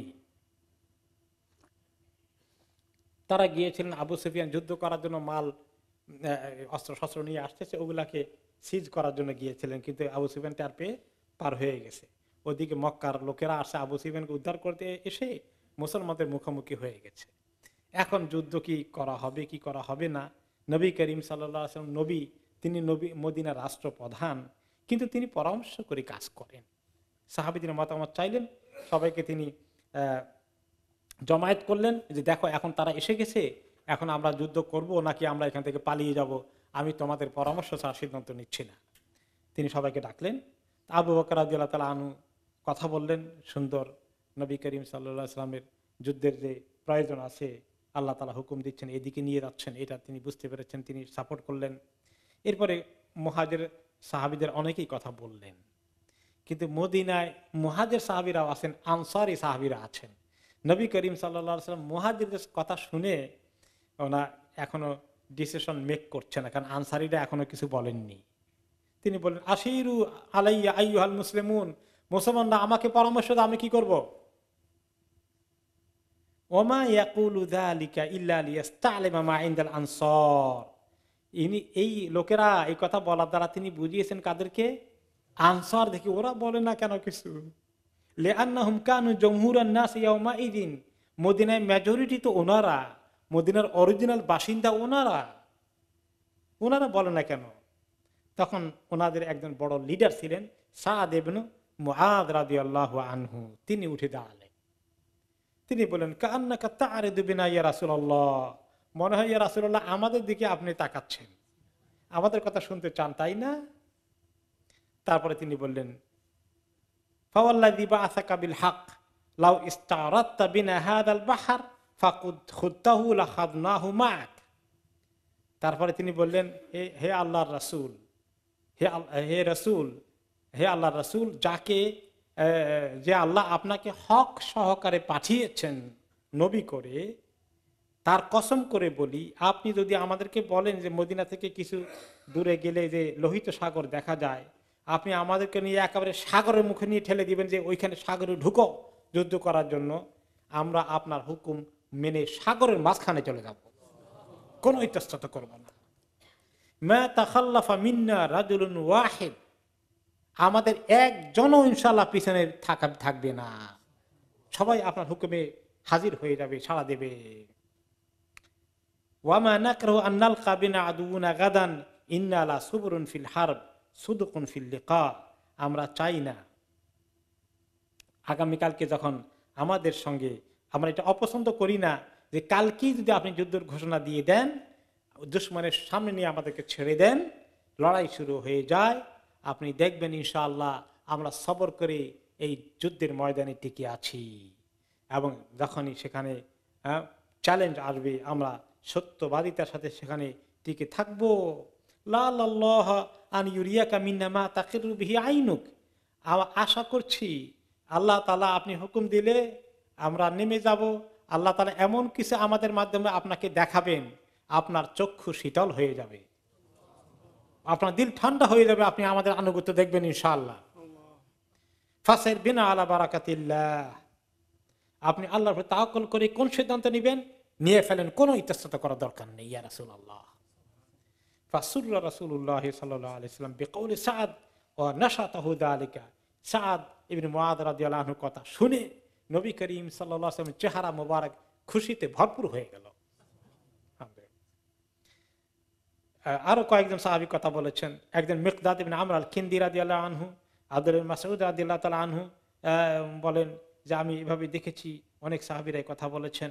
Speaker 1: তারা গিয়েছিলেন আবু সুফিয়ান যুদ্ধ করার জন্য মাল অস্ত্র শস্ত্র নিয়ে আসতেছে, ওগুলাকে সিজ করার জন্য গিয়েছিলেন, কিন্তু আবু সুফিয়ান তার পেয়ে পার হয়ে গেছে। ওদিকে মক্কার লোকেরা আসে আবু সুফিয়ানকে উদ্ধার করতে এসে মুসলমানদের মুখোমুখি হয়ে গেছে। এখন যুদ্ধ কি করা হবে কি করা হবে না। নবী করিম সাল্লাল্লাহু আলাইহি ওয়াসাল্লাম নবী, তিনি নবী মদিনার রাষ্ট্রপ্রধান, কিন্তু তিনি পরামর্শ করে কাজ করেন। সাহাবীদের মতামত চাইলেন, সবাইকে তিনি আহ জমায়েত করলেন যে দেখো এখন তারা এসে গেছে, এখন আমরা যুদ্ধ করব নাকি আমরা এখান থেকে পালিয়ে যাব, আমি তোমাদের পরামর্শ ছাড়া সিদ্ধান্ত নিচ্ছি না। তিনি সবাইকে ডাকলেন। আবু বকর রাদিয়াল্লাহু তাআলা আনহু কথা বললেন সুন্দর, নবী করিম সাল্লাল্লাহু আলাইহি ওয়াসাল্লামের যুদ্ধের যে প্রয়োজন আছে, আল্লাহ তাআলা হুকুম দিচ্ছেন, এদিকে নিয়ে যাচ্ছেন, এটা তিনি বুঝতে পেরেছেন, তিনি সাপোর্ট করলেন। এরপরে মুহাজির সাহাবীদের অনেকেই কথা বললেন, কিন্তু মদিনায় মুহাজির সাহাবীরাও আছেন, আনসারী সাহাবীরা আছেন। নবী করিম সাল্লাল্লাহু আলাইহি ওয়াসাল্লাম মুহাজিরদের কথা শুনে ওনা এখনো ডিসিশন মেক করছে না, কারণ আনসারীরা এখনো কিছু বলেননি। তিনি বললেন, আশিরু আলাইয়া আইয়ুহাল মুসলিমুন, মুসলমানরা আমাকে পরামর্শ দাও, আমি কি করব? ওমা ইয়াকুলু যালিকা ইল্লা লিয়াস্তালিমা মা ইনদাল আনসার। ইনি এই লোকেরা এই কথা বলার দ্বারা তিনি বুঝিয়েছেন কাদেরকে? আনসার দেখি, ওরা বলে না কেন কিছু। লিআন্নাহুম কানু জমহুরান নাস ইয়াউমাইদিন, মদিনায় মেজরিটি তো ওনারা, মদিনার অরিজিনাল বাসিন্দা ওনারা, ওনারা বলে না কেন? তখন ওনাদের একজন বড় লিডার ছিলেন সাদ ইবনে মুআদ রাদিয়াল্লাহু আনহু, তিনি উঠে দাঁড়ালেন। তিনি বলেন, কান্নাকা তা'রিদু বিনা ইয়া রাসূলুল্লাহ, মনে হয় ইয়া রাসূলুল্লাহ আমাদের দিকে আপনি তাকাচ্ছেন, আমাদের কথা শুনতে চান তাই না? তারপরে তিনি বললেন, ফাওয়াল্লাযী বা'আসাকা বিল হক লাউ ইসতারাততা বিনা হাযাল বাহর ফাকুদ খুদতাহু লাখাদনাহু মা'ক। তারপরে তিনি বললেন, হে হে আল্লাহর রাসূল, হে হে রাসূল, হে আল্লাহর রাসূল, যাকে যে আল্লাহ আপনাকে হক সহকারে পাঠিয়েছেন নবী করে, তার কসম করে বলি, আপনি যদি আমাদেরকে বলেন যে মদিনা থেকে কিছু দূরে গেলে যে লোহিত সাগর দেখা যায়, আপনি আমাদেরকে নিয়ে একেবারে সাগরের মুখে নিয়ে ঠেলে দিবেন যে ওইখানে সাগরে ঢুকো যুদ্ধ করার জন্য, আমরা আপনার হুকুম মেনে সাগরের মাঝখানে চলে যাব, কোনো ইতস্তত করব না। মা তাখাল্লাফা মিন্না রাজুলুন ওয়াহিদ, আমাদের একজনও ইনশাআল্লাহ পিছনে থাকা থাকবে না, সবাই আপনার হুকুমে হাজির হয়ে যাবে, সাড়া দেবে। ওয়ামা নাকরাহু আন নালকা বিনা আদুনা গাদান ইন্না লা সুবরুন ফিল হারব সুদুকুন ফিল লিকা, আমরা চাই না আগামীকালকে যখন আমাদের সঙ্গে, আমরা এটা অপছন্দ করি না যে কালকেই যদি আপনি যুদ্ধের ঘোষণা দিয়ে দেন, দুশমনের সামনে নিয়ে আমাদেরকে ছেড়ে দেন, লড়াই শুরু হয়ে যায়, আপনি দেখবেন ইনশাআল্লাহ আমরা সবর করে এই যুদ্ধের ময়দানে টিকে আছি, এবং যখনই সেখানে চ্যালেঞ্জ আসবে আমরা সত্যবাদিতার সাথে সেখানে টিকে থাকবো। লা আল্লাহ আন ইউরিয়াকা মিন্না মা তাকিরু বিহি আইনুক, আশা করছি আল্লাহ তাআলা আপনি হুকুম দিলে আমরা নেমে যাব, আল্লাহ তাআলা এমন কিছু আমাদের মাধ্যমে আপনাকে দেখাবেন, আপনার চক্ষু শীতল হয়ে যাবে, আপনার দিল ঠান্ডা হয়ে যাবে, আপনি আমাদের আনুগত্য দেখবেন ইনশাআল্লাহ। ফাসির বিনা আলা বারাকাতিল্লাহ, আপনি আল্লাহর উপর তাওয়াক্কুল করে কোন সিদ্ধান্ত নেবেন নিয়ে ফেলেন, কোনো ইতস্তত করার দরকার নেই ইয়া রাসূলুল্লাহ। ফাসুররা রাসূলুল্লাহ সাল্লাল্লাহু আলাইহি ওয়াসাল্লাম বিকৌলি সাদ ওয়া নাশাতাহু যালিকা, সাদ ইবনে মুআদ রাদিয়াল্লাহু আনহু কথা শুনে নবী করিম সাল্লাল্লাহু আলাইহি ওয়াসাল্লামের চেহারা মোবারক খুশিতে ভরপুর হয়ে গেল। আরো কয়েকজন সাহাবী কথা বলেছেন। একজন মিকদাদ ইবনে আমর আল কিন্দি রাদিয়াল্লাহু আনহু, আব্দুল মাসউদ রাদিয়াল্লাহু তাআলা আনহু বলেন যে আমি এভাবে দেখেছি। অনেক সাহাবীরাই কথা বলেছেন।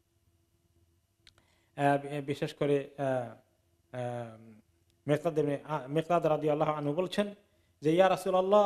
Speaker 1: বিশেষ করে মিকদাদ ইবনে মিকদাদ রাদিয়াল্লাহু আনহু বলছেন যে ইয়া রাসূলুল্লাহ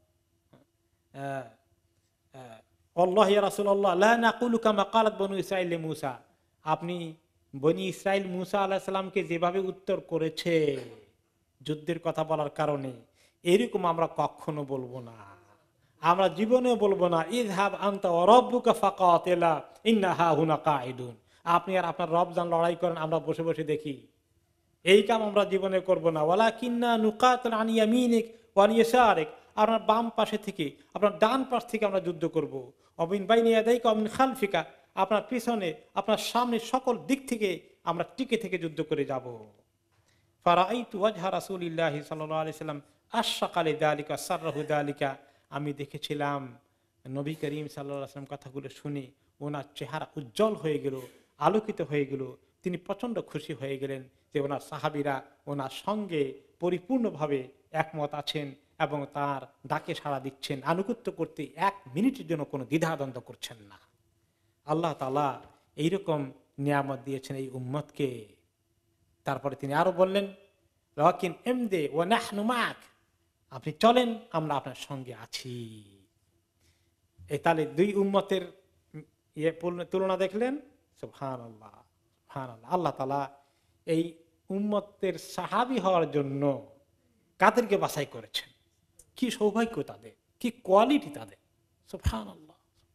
Speaker 1: আল্লাহ ইয়া রাসূলুল্লাহ লা নাকুলু কামা ক্বালাত বনু ইসরাঈল লিমূসা, আপনি বনি ইসরাইল মূসা আলাইহিস সালামকে যেভাবে উত্তর করেছে যুদ্ধের কথা বলার কারণে, এরকম আমরা কখনো বলবো না, আমরা জীবনেও বলবো না ইযহাব আনতা ওয়া রাব্বুকা ফাকাতিলা ইন্না হাহুনা কাঈদুন, আপনি আর আপনার রব যান লড়াই করেন, আমরা বসে বসে দেখি, এই কাম আমরা জীবনে করব না। ওয়ালাকিন্না নুকাতিল আন ইয়ামিনিক ওয়া আন ইয়াসারিক, আপনার বাম পাশে থেকে আপনার ডান পাশ থেকে আমরা যুদ্ধ করব। অমিন বাইনি ইয়াদাইকা ওয়া মিন খালফিকা, আপনার পিছনে আপনার সামনে সকল দিক থেকে আমরা টিকে থেকে যুদ্ধ করে যাব। ফারাআইতু ওয়াজহা রাসূলিল্লাহি সাল্লাল্লাহু আলাইহি সাল্লাম আশফাকা লিযালিকা সাররাহু যালিকা, আমি দেখেছিলাম নবী করিম সাল্লাল্লাহু আলাইহি সাল্লাম কথাগুলো শুনে ওনার চেহারা উজ্জ্বল হয়ে গেল, আলোকিত হয়ে গেল, তিনি প্রচন্ড খুশি হয়ে গেলেন যে ওনার সাহাবীরা ওনার সঙ্গে পরিপূর্ণভাবে একমত আছেন এবং তার ডাকে সাড়া দিচ্ছেন, আনুগত্য করতে এক মিনিটের জন্য কোনো দ্বিধাদ্বন্দ্ব করছেন না। আল্লাহ তাআলা এইরকম নিয়ামত দিয়েছেন এই উম্মতকে। তারপরে তিনি আরো বললেন লাকিন ইমদে ওয়া নাহনু মাক, আপনি চলেন আমরা আপনার সঙ্গে আছি। এই তাহলে দুই উম্মতের ইয়ে তুলনা দেখলেন। সুবহানাল্লাহ সুবহানাল্লাহ। আল্লাহ তাআলা এই উম্মতের সাহাবী হওয়ার জন্য কাদেরকে বাছাই করেছেন, কি সৌভাগ্য তাদের, কি কোয়ালিটি তাদের। সুবহানাল্লাহ।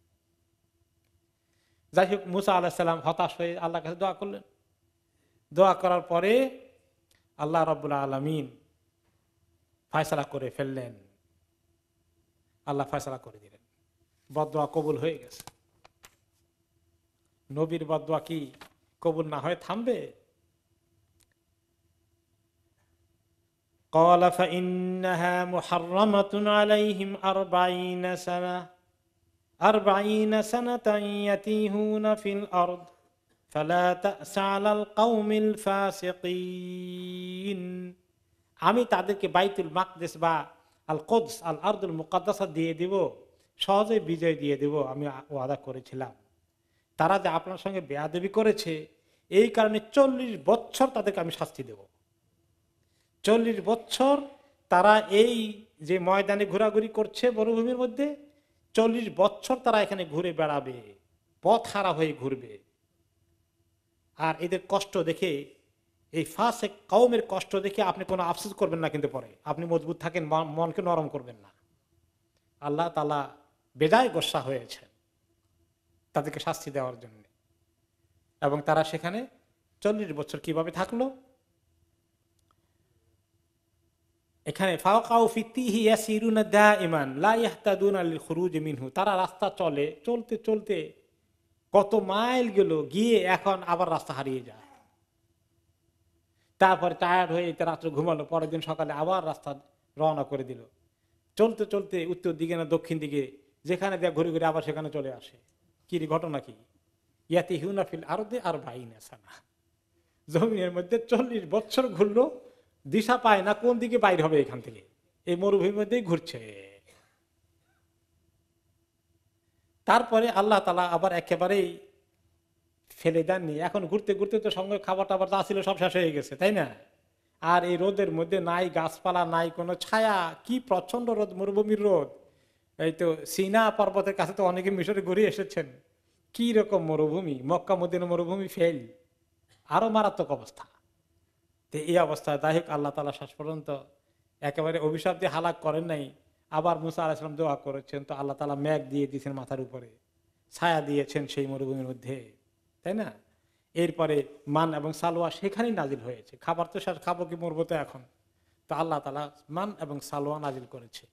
Speaker 1: যাই হোক, মুসা আলাইহিস সালাম হতাশ হয়ে আল্লাহর কাছে দোয়া করলেন। দোয়া করার পরে আল্লাহ রাব্বুল আলামিন ফয়সালা করে ফেললেন, আল্লাহ ফয়সালা করে দিলেন, বদদোয়া কবুল হয়ে গেছে। নবীর বদদোয়া কি কবুল না হয়ে থামবে? قال فإنها محرمة عليهم أربعين سنة أربعين سنة يتيهون في الأرض فلا تأس على القوم الفاسقين। আমি তাদেরকে বাইতুল মাকদিস বা আল কুদস আল আরদুল মুকাদ্দাসা দিয়ে দিব, সহজে বিজয় দিয়ে দেব, আমি ওয়াদা করেছিলাম। তারা যে আপনার সঙ্গে বেয়াদবি করেছে এই কারণে চল্লিশ বছর তাদেরকে আমি শাস্তি দেব। চল্লিশ বছর তারা এই যে ময়দানে ঘোরাঘুরি করছে মরুভূমির মধ্যে, চল্লিশ বছর তারা এখানে ঘুরে বেড়াবে, পথ হারা হয়ে ঘুরবে। আর এদের কষ্ট দেখে, এই ফাসেক কওমের কষ্ট দেখে আপনি কোনো আফসোস করবেন না, কিন্তু পরে আপনি মজবুত থাকেন, মনকে নরম করবেন না। আল্লাহ তাআলা বেজায় গোসা হয়েছেন তাদেরকে শাস্তি দেওয়ার জন্য। এবং তারা সেখানে চল্লিশ বছর কিভাবে থাকলো, এখানে তারা রাস্তা চলে, চলতে চলতে কত মাইল গেল, গিয়ে এখন আবার রাস্তা হারিয়ে যায়। তারপরে টায়ার্ড হয়ে রাত্রে ঘুমালো, পরের দিন সকালে আবার রাস্তা রওনা করে দিল। চলতে চলতে উত্তর দিকে না দক্ষিণ দিকে, যেখানে দেখ ঘুরে ঘুরে আবার সেখানে চলে আসে। কি ঘটনা কি? ইয়াতিহুনা ফিল আরদি আরবাঈনা সানা, জমিনের মধ্যে চল্লিশ বছর ঘুরলো, দিশা পায় না কোন দিকে বাইর হবে এখান থেকে, এই মরুভূমির মধ্যেই ঘুরছে। তারপরে আল্লাহ তাআলা আবার একেবারেই ফেলে দেননি। এখন ঘুরতে ঘুরতে তো সঙ্গে খাবার টাবার যা ছিল সব শেষ হয়ে গেছে, তাই না? আর এই রোদের মধ্যে নাই গাছপালা, নাই কোনো ছায়া, কি প্রচন্ড রোদ, মরুভূমির রোদ। এই তো সিনা পর্বতের কাছে তো অনেকে মিশরে ঘুরে এসেছেন, কি রকম মরুভূমি, মক্কা মদিনা মরুভূমি ফেল, আরো মারাত্মক অবস্থা। তো এই অবস্থায় যাই হোক আল্লাহ তাআলা শেষ পর্যন্ত একেবারে অভিশাপ দিয়ে হালাক করেন নাই। আবার মুসা আলাইহিস সালাম দোয়া করেছেন, তো আল্লাহ তাআলা মেঘ দিয়ে দিয়েছেন মাথার উপরে, ছায়া দিয়েছেন সেই মরুভূমির মধ্যে, তাই না? এরপরে মান এবং সালোয়া সেখানেই নাজিল হয়েছে। খাবার তো শেষ, খাবো কি মরবো তো এখন, তো আল্লাহ তাআলা মান এবং সালোয়া নাজিল করেছে।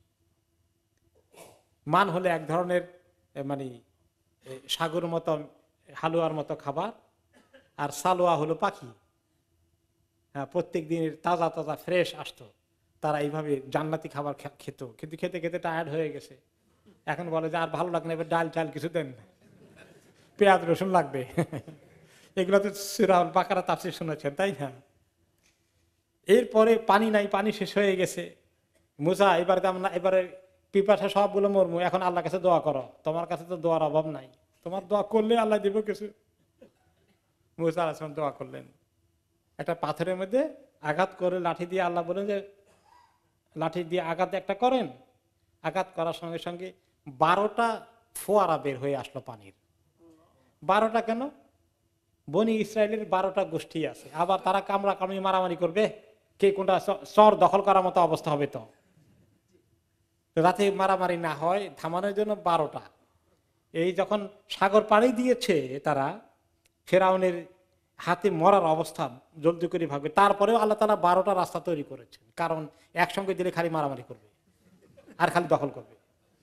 Speaker 1: মান হলে এক ধরনের মানে সাগর মতো হালুয়ার মতো খাবার, আর সালোয়া হলো পাখি। হ্যাঁ, প্রত্যেক দিনের তাজা তাজা ফ্রেশ আসতো, তারা এইভাবে জান্নাতি খাবার খেত, কিন্তু খেতে খেতে টায়ার্ড হয়ে গেছে। এখন বলে যে আর ভালো লাগে না, এবার ডাল চাল কিছু দেন, পেঁয়াজ রসুন লাগবে। এগুলো তো সূরা আল বাকারা তাফসীর শুনেছেন, তাই না? এরপরে পানি নাই, পানি শেষ হয়ে গেছে। মুসা এবারে আমরা এবারে পিপাসা সবগুলো মরমু, এখন আল্লাহর কাছে দোয়া করো, তোমার কাছে তো দোয়ার অভাব নাই, তোমার দোয়া করলে আল্লাহ দিব কিছু। মুসা আলাইহিস সালাম দোয়া করলেন, একটা পাথরের মধ্যে আঘাত করে লাঠি দিয়ে, আল্লাহ বলেন যে লাঠি দিয়ে আঘাত একটা করেন, আঘাত করার সঙ্গে সঙ্গে বারোটা ফোয়ারা বের হয়ে আসলো পানির। বারোটা কেন? বনি ইসরায়েলের বারোটা গোষ্ঠী আছে, আবার তারা কামড়া কামড়ি মারামারি করবে, কে কোনটা চর দখল করার মতো অবস্থা হবে। তো রাতে মারামারি না হয় থামানোর জন্য বারোটা। এই যখন সাগর পাড়ি দিয়েছে তারা, ফেরাউনের হাতে মরার অবস্থা জলদি করে ভাববে, তারপরেও আল্লাহ তাআলা বারোটা রাস্তা তৈরি করেছেন, কারণ একসঙ্গে দিলে খালি মারামারি করবে আর খালি দখল করবে।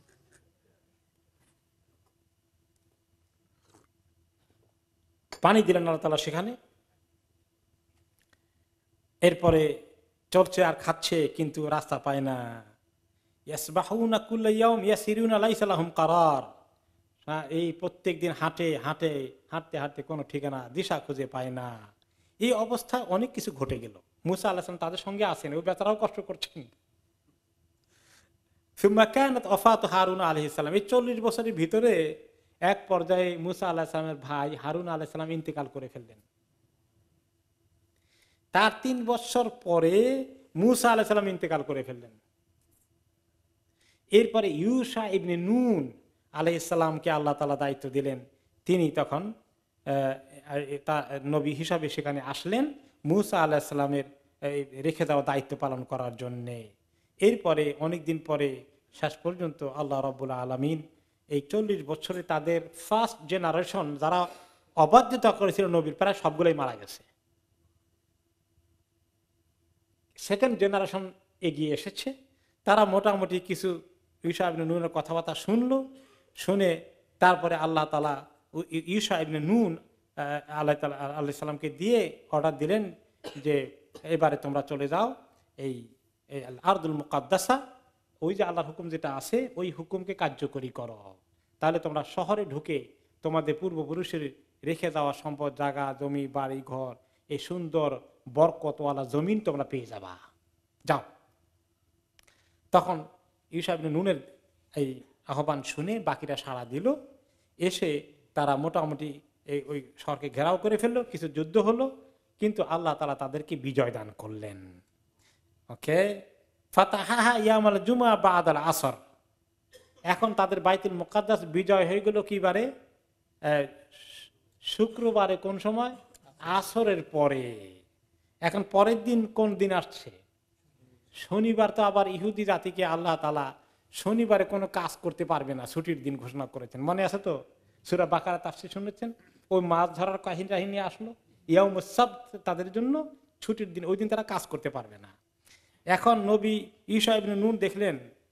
Speaker 1: পানি দিলেন আল্লাহ তাআলা সেখানে। এরপরে চলছে আর খাচ্ছে, কিন্তু রাস্তা পায় না। ইয়াসবাহুনা কুল্লা ইয়াউম ইয়াসিরুনা লাইসা লাহুম কারার। এই প্রত্যেক দিন হাঁটে হাঁটে হাঁটতে হাঁটতে কোনো ঠিকানা দিশা খুঁজে পায় না। এই অবস্থায় অনেক কিছু ঘটে গেল। মুসা আলাইহিস সালাম তাদের সঙ্গে আছেন, ওই বেচারাও কষ্ট করছেন। সুম্মা কানাত ওয়াফাতু হারুন আলাইহিস সালাম। এই চল্লিশ বছরের ভিতরে এক পর্যায়ে মুসা আলাইহিস সালামের ভাই হারুন আলাইহিস সালাম ইন্তেকাল করে ফেললেন। তার তিন বছর পরে মুসা আলাইহিস সালাম ইন্তেকাল করে ফেললেন। এরপরে ইউশা ইবনে নুন আলাইহিস সালামকে আল্লাহ তাআলা দায়িত্ব দিলেন। তিনি তখন নবী হিসাবে সেখানে আসলেন মুসা আলাইহিস সালামের রেখে দেওয়া দায়িত্ব পালন করার জন্যে। এরপরে অনেকদিন পরে শেষ পর্যন্ত আল্লাহ রাব্বুল আলামিন এই চল্লিশ বছরে তাদের ফার্স্ট জেনারেশন যারা অবাধ্যতা করেছিল নবীর, প্রায় সবগুলোই মারা গেছে। সেকেন্ড জেনারেশন এগিয়ে এসেছে, তারা মোটামুটি কিছু ইউশা ইবনে নুনের কথাবার্তা শুনলো, শুনে তারপরে আল্লাহ তাআলা ইউশা ইবনে নুন আলাইহিস সালামকে দিয়ে অর্ডার দিলেন যে এবারে তোমরা চলে যাও এই আরদুল মুকাদ্দাসা, ওই যে আল্লাহর হুকুম যেটা আছে ওই হুকুমকে কার্যকরী করো, তাহলে তোমরা শহরে ঢুকে তোমাদের পূর্বপুরুষের রেখে যাওয়া সম্পদ, জায়গা জমি বাড়ি ঘর, এই সুন্দর বরকতওয়ালা জমিন তোমরা পেয়ে যাবা, যাও। তখন ইউশা ইবনে নুনের এই আহ্বান শুনে বাকিরা সাড়া দিল, এসে তারা মোটামুটি এই ওই শহরকে ঘেরাও করে ফেললো, কিছু যুদ্ধ হলো, কিন্তু আল্লাহ তাআলা তাদেরকে বিজয় দান করলেন। ওকে, ফাতাহাহা ইয়াউমাল জুমআ বাদাল আসর। এখন তাদের বাইতুল মুকাদ্দাস বিজয় হয়ে গেল কি বারে? শুক্রবারে। কোন সময়? আসরের পরে। এখন পরের দিন কোন দিন আসছে? শনিবার। তো আবার ইহুদি জাতিকে আল্লাহ তাআলা শনিবারে কোনো কাজ করতে পারবে না, ছুটির দিন ঘোষণা করেছেন। মনে আছে তো? সূরা বাকারা তাফসীর শুনেছেন, ওই মাছ ধরার কাহিনী কাহিনী আসলো, ইয়াউমুস সাবত তাদের জন্য ছুটির দিন, ওই দিন তারা কাজ করতে পারবে না। এখন নবী ইউশা ইবনে নুন দেখলেন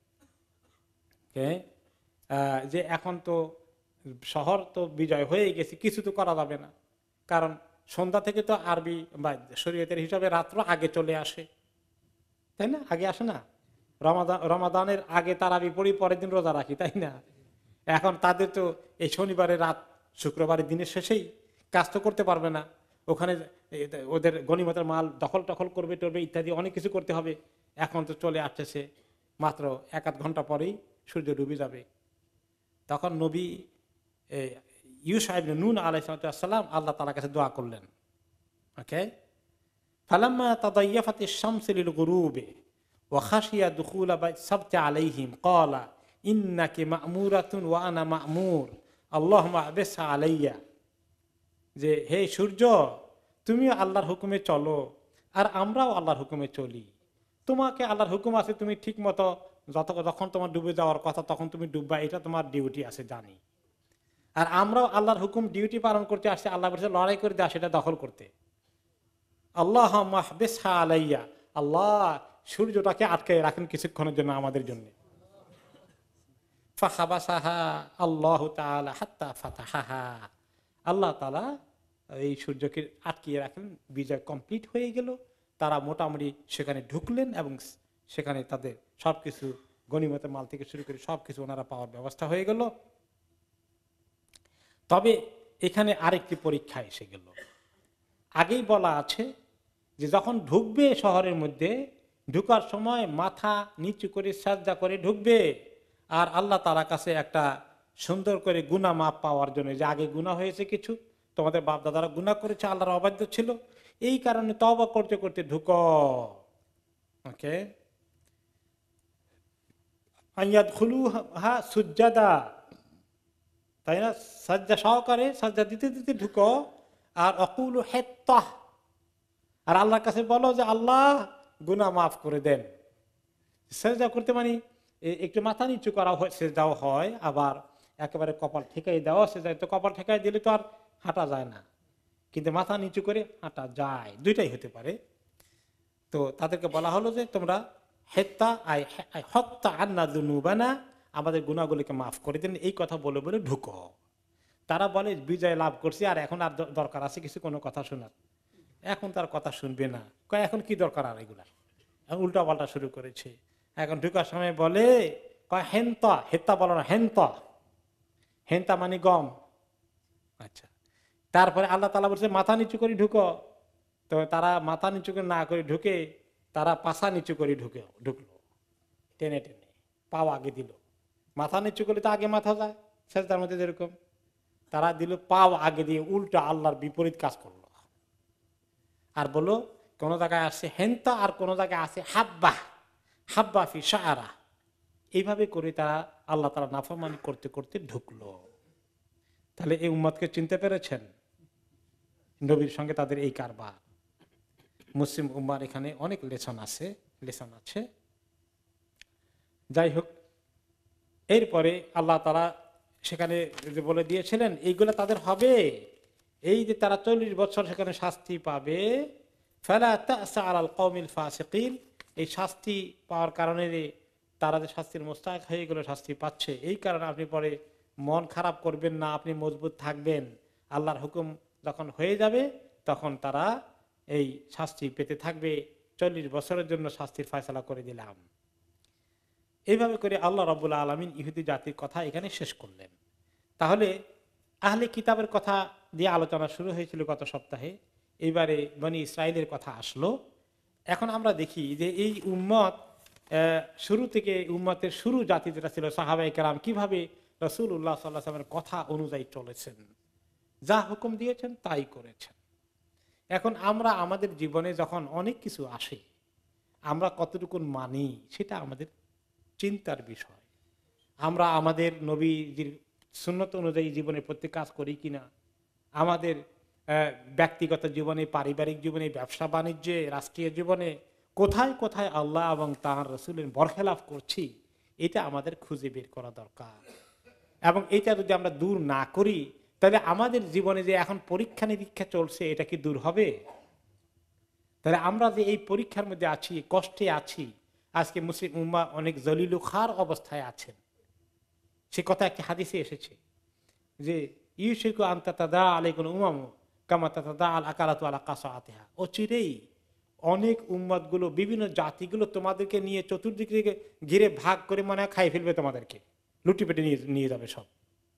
Speaker 1: যে এখন তো শহর তো বিজয় হয়ে গেছে, কিছু তো করা যাবে না, কারণ সন্ধ্যা থেকে তো আরবি বা শরীয়তের হিসাবে রাত্র আগে চলে আসে, তাই না? আগে আসে না? রমাদান রমাদানের আগে তারাবি পড়ি, পরের দিন রোজা রাখি, তাই না? এখন তাদের তো এই শনিবারের রাত শুক্রবারের দিনের শেষেই কাজ তো করতে পারবে না, ওখানে ওদের গনিমতের মাল দখল টখল করবে টরবে ইত্যাদি অনেক কিছু করতে হবে। এখন তো চলে আসতেছে মাত্র এক আধ ঘন্টা পরেই সূর্য ডুবে যাবে। তখন নবী ইউশা ইবনে নুন আলাইহিস সালাম আল্লাহ তাআলার কাছে দোয়া করলেন। ওকে, ফালাম্মা তাদায়্যাফাতিশ শামসু লিল গুরুবি ওয়া খাশিয়া দুখুলা সাবতি আলাইহিম ক্বালা ইন্নাকি মা'মুরাতুন ওয়া আনা মা'মুর আল্লাহুম্মা আবিসা আলাইয়া। যে হে সূর্য, তুমিও আল্লাহর হুকুমে চলো আর আমরাও আল্লাহর হুকুমে চলি। তোমাকে আল্লাহর হুকুম আছে, তুমি ঠিক মতো যত যখন তোমার ডুবে যাওয়ার কথা তখন তুমি ডুববা, এটা তোমার ডিউটি আছে জানি। আর আমরাও আল্লাহর হুকুম ডিউটি পালন করতে আসছি, আল্লাহর কাছে লড়াই করে দেওয়া, সেটা দখল করতে। আল্লাহুম্মা আবিসা আলাইয়া, আল্লাহ সূর্যটাকে আটকে রাখেন কিছুক্ষণের জন্য আমাদের জন্য। ফাহাবাসাহা আল্লাহু তাআলা হাত্তা ফাতাহাহা। আল্লাহ তাআলা এই সূর্যকে আটকিয়ে রাখলেন, বিজয় কমপ্লিট হয়ে গেল। তারা মোটামুটি সেখানে ঢুকলেন এবং সেখানে তাদের সবকিছু গনিমতের মাল থেকে শুরু করে সবকিছু ওনারা পাওয়ার ব্যবস্থা হয়ে গেল। তবে এখানে আরেকটি পরীক্ষা এসে গেল। আগেই বলা আছে যে যখন ঢুকবে শহরের মধ্যে, ঢুকার সময় মাথা নিচু করে সাজদা করে ঢুকবে, আর আল্লাহ তাআলার কাছে একটা সুন্দর করে গুনাহ মাপ পাওয়ার জন্য, যে আগে গুনাহ হয়েছে কিছু, তোমাদের বাপ দাদারা গুনাহ করেছে, আল্লাহর অবাধ্য ছিল, এই কারণে তওবা করতে করতে ঢুকো। ওকে, আইয়াদখুলুহা সুজ্জাদা, তাই না, সাজদা সহকারে সাজদা দিতে দিতে ঢুকো। আর অকুলু হেত্তাহ, আর আল্লাহর কাছে বলো যে আল্লাহ গুনাহ মাফ করে দেন। সেজদা করতে মানে একটু মাথা নিচু করা হয়, সেজদাও হয়, আবার একেবারে কপাল ঠেকাই দেওয়া সেজদা। তো কপাল ঠেকাই দিলে তো আর হাঁটা যায় না, কিন্তু মাথা নিচু করে হাঁটা যায়, দুইটাই হতে পারে। তো তাদেরকে বলা হলো যে তোমরা হেত্তা আই হত্যা আন্না দুনুবানা, আমাদের গুনাহগুলিকে মাফ করে দেন, এই কথা বলে বলে ঢুকো। তারা বলে বিজয় লাভ করছি, আর এখন আর দরকার আছে কিছু কোনো কথা শোনার? এখন তার কথা শুনবে না, কয় এখন কি দরকার আর এগুলা, উল্টা পাল্টা শুরু করেছে। এখন ঢুকার সময় বলে কয় হেনতা, হেত্তা বলো না, হেনতা, হেনতা মানে গম। আচ্ছা, তারপরে আল্লাহ তাআলা বলছে মাথা নিচু করে ঢুকো। তো তারা মাথা নিচু করে না করে ঢুকে, তারা পাছা নিচু করে ঢুকে ঢুকলো, টেনে টেনে পাও আগে দিল। মাথা নিচু করলে তো আগে মাথা যায় সেজদার মধ্যে, যেরকম তারা দিল পাও আগে দিয়ে, উল্টা আল্লাহর বিপরীত কাজ করলো। আর বলো কোন জায়গায় আসছে হেন্তা, আর কোন জায়গায় আছে হাব্বা, হাব্বা ফি শাআরা, এইভাবে করে তারা আল্লাহ তাআলা নাফরমানি করতে করতে ঢুকলো। তাহলে এই উম্মতকে চিনতে পেরেছেন? নবীর সঙ্গে তাদের এই কারবার। মুসলিম উম্মার এখানে অনেক লেসন আছে, লেসন আছে। যাই হোক, এরপরে আল্লাহ তাআলা সেখানে বলে দিয়েছিলেন এইগুলা তাদের হবে, এই যে তারা চল্লিশ বছর সেখানে শাস্তি পাবে। ফালা তা'সা আলাল কওমিল ফাসিকিন, এই শাস্তি পাওয়ার কারণে তারা যে শাস্তির মোস্তাহিক হয়ে গেল, শাস্তি পাচ্ছে, এই কারণে আপনি পরে মন খারাপ করবেন না, আপনি মজবুত থাকবেন। আল্লাহর হুকুম যখন হয়ে যাবে তখন তারা এই শাস্তি পেতে থাকবে, চল্লিশ বছরের জন্য শাস্তির ফয়সালা করে দিলাম। এইভাবে করে আল্লাহ রাব্বুল আলামিন ইহুদি জাতির কথা এখানে শেষ করলেন। তাহলে আহলে কিতাবের কথা দিয়ে আলোচনা শুরু হয়েছিল গত সপ্তাহে, এইবারে বনি ইসরাইলের কথা আসলো। এখন আমরা দেখি যে এই উম্মত শুরু থেকে, উম্মতের শুরু জাতি যেটা ছিল সাহাবায়ে কেরাম, কিভাবে রাসূলুল্লাহ সাল্লাল্লাহু আলাইহি ওয়াসাল্লামের কথা অনুযায়ী চলেছেন, যা হুকুম দিয়েছেন তাই করেছেন। এখন আমরা আমাদের জীবনে যখন অনেক কিছু আসে, আমরা কতটুকু মানি সেটা আমাদের চিন্তার বিষয়। আমরা আমাদের নবীর সুন্নত অনুযায়ী জীবনে প্রত্যেক কাজ করি কিনা, আমাদের ব্যক্তিগত জীবনে, পারিবারিক জীবনে, ব্যবসা বাণিজ্যে, রাষ্ট্রীয় জীবনে কোথায় কোথায় আল্লাহ এবং তাঁর রাসূলের বরখেলাফ করছি, এটা আমাদের খুঁজে বের করা দরকার। এবং এটা যদি আমরা দূর না করি, তাহলে আমাদের জীবনে যে এখন পরীক্ষা নিরীক্ষা চলছে, এটা কি দূর হবে? তাহলে আমরা যে এই পরীক্ষার মধ্যে আছি, কষ্টে আছি, আজকে মুসলিম উম্মাহ অনেক জলিলু খার অবস্থায় আছেন। সে কথা একটি হাদিসে এসেছে যে ইউশিকু আন তাতাদা আলাইকুম উমাম কামা তাতাদা আল আকালাতু আলা কাসাআতিহা, অচিরেই অনেক উম্মতগুলো, বিভিন্ন জাতিগুলো তোমাদেরকে নিয়ে চতুর্দিক থেকে ঘিরে ভাগ করে মনে হয় খাই ফেলবে, তোমাদেরকে লুটি পেটে নিয়ে নিয়ে যাবে সব।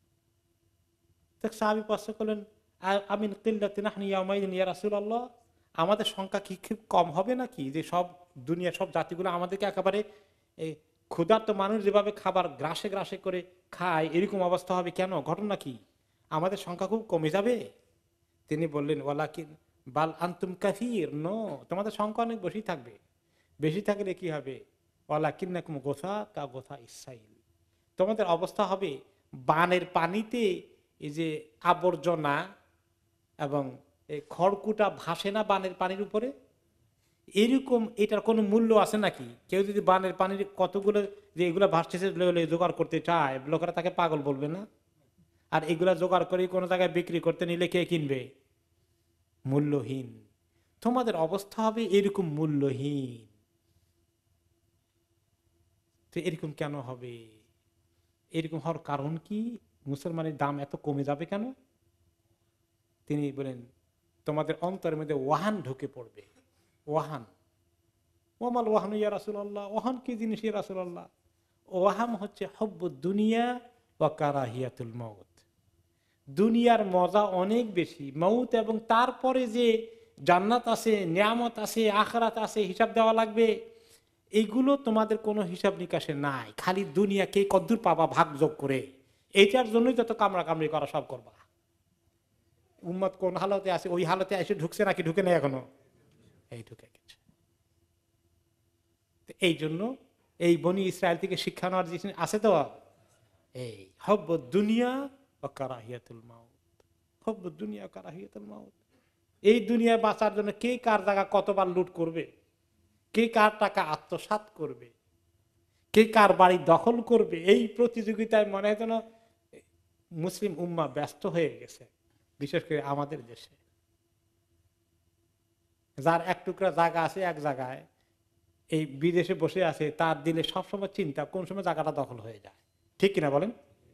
Speaker 1: সাহাবী প্রশ্ন করলেন, আমিন কিল্লাতিন নাহনু ইয়াউমাইদিন ইয়া রাসূলুল্লাহ, আমাদের সংখ্যা কি খুব কম হবে নাকি, যে সব দুনিয়ার সব জাতিগুলো আমাদেরকে একেবারে এই ক্ষুধার্ত মানুষ যেভাবে খাবার গ্রাসে গ্রাসে করে খায়, এরকম অবস্থা হবে কেন, ঘটনা কি, আমাদের সংখ্যা খুব কমে যাবে? তিনি বললেন, ওয়ালাকিন বাল আনতুম কাসীর, নো, তোমাদের সংখ্যা অনেক বেশি থাকবে। বেশি থাকলে কি হবে? ওয়ালাকিন্নাকুম গোসা কা গোসা ইসরাইল, তোমাদের অবস্থা হবে বানের পানিতে এই যে আবর্জনা এবং এই খড়কুটা ভাসে না বানের পানির উপরে, এরকম। এটার কোনো মূল্য আছে নাকি? কেউ যদি বানের পানির কতগুলো যে এগুলো ভাসতেছে জোগাড় করতে চায়, লোকেরা তাকে পাগল বলবে না? আর এগুলা জোগাড় করে কোনো জায়গায় বিক্রি করতে নিলে কে কিনবে? মূল্যহীন। তোমাদের অবস্থা হবে এরকম মূল্যহীন। তো এরকম কেন হবে? এরকম হওয়ার কারণ কি? মুসলমানের দাম এত কমে যাবে কেন? তিনি বলেন, তোমাদের অন্তরের মধ্যে ওয়াহান ঢুকে পড়বে। ওয়াহান, ওমাল ওয়াহান ইয়া রাসূলুল্লাহ, ওয়াহান কি জিনিস ইয়া রাসূলুল্লাহ? ওয়াহাম হচ্ছে হব্বুদ দুনিয়া ওয়া কারাহিয়াতুল মাউত। দুনিয়ার মজা অনেক বেশি, মউত এবং তারপরে যে জান্নাত আছে, নিয়ামত আছে, আখিরাত আছে, হিসাব দেওয়া লাগবে, এইগুলো তোমাদের কোনো হিসাব নিকাশে নাই। খালি দুনিয়াকে কদ্দূর পাবা ভাগ যোগ করে, এইটার জন্যই যত কামড়া কামড়ি করা সব করবা। উম্মত কোন হালতে আছে, ওই হালতে এসে ঢুকছে নাকি ঢুকে নেই এখনো? এই ঢুকে গেছে। এই জন্য এই বনি ইসরায়েল থেকে শিক্ষা নেওয়ার জিনিস আছে তো, এই হব্ব দুনিয়া ও কারাহিয়াতুল মাউত, হব্ব দুনিয়া কারাহিয়াতুল মাউত। এই দুনিয়ায় বাঁচার জন্য কে কার জায়গা কতবার লুট করবে, কে কার টাকা আত্মসাৎ করবে, কে কার বাড়ি দখল করবে, এই প্রতিযোগিতায় মনে হয় যেন মুসলিম উম্মাহ ব্যস্ত হয়ে গেছে। বিশেষ করে আমাদের দেশে যার এক টুকরা জায়গা আছে এক জায়গায়, এই বিদেশে বসে আছে, তার দিলে সবসময় চিন্তা কোন সময় জায়গাটা দখল হয়ে যায়। ঠিক কিনা বলেন?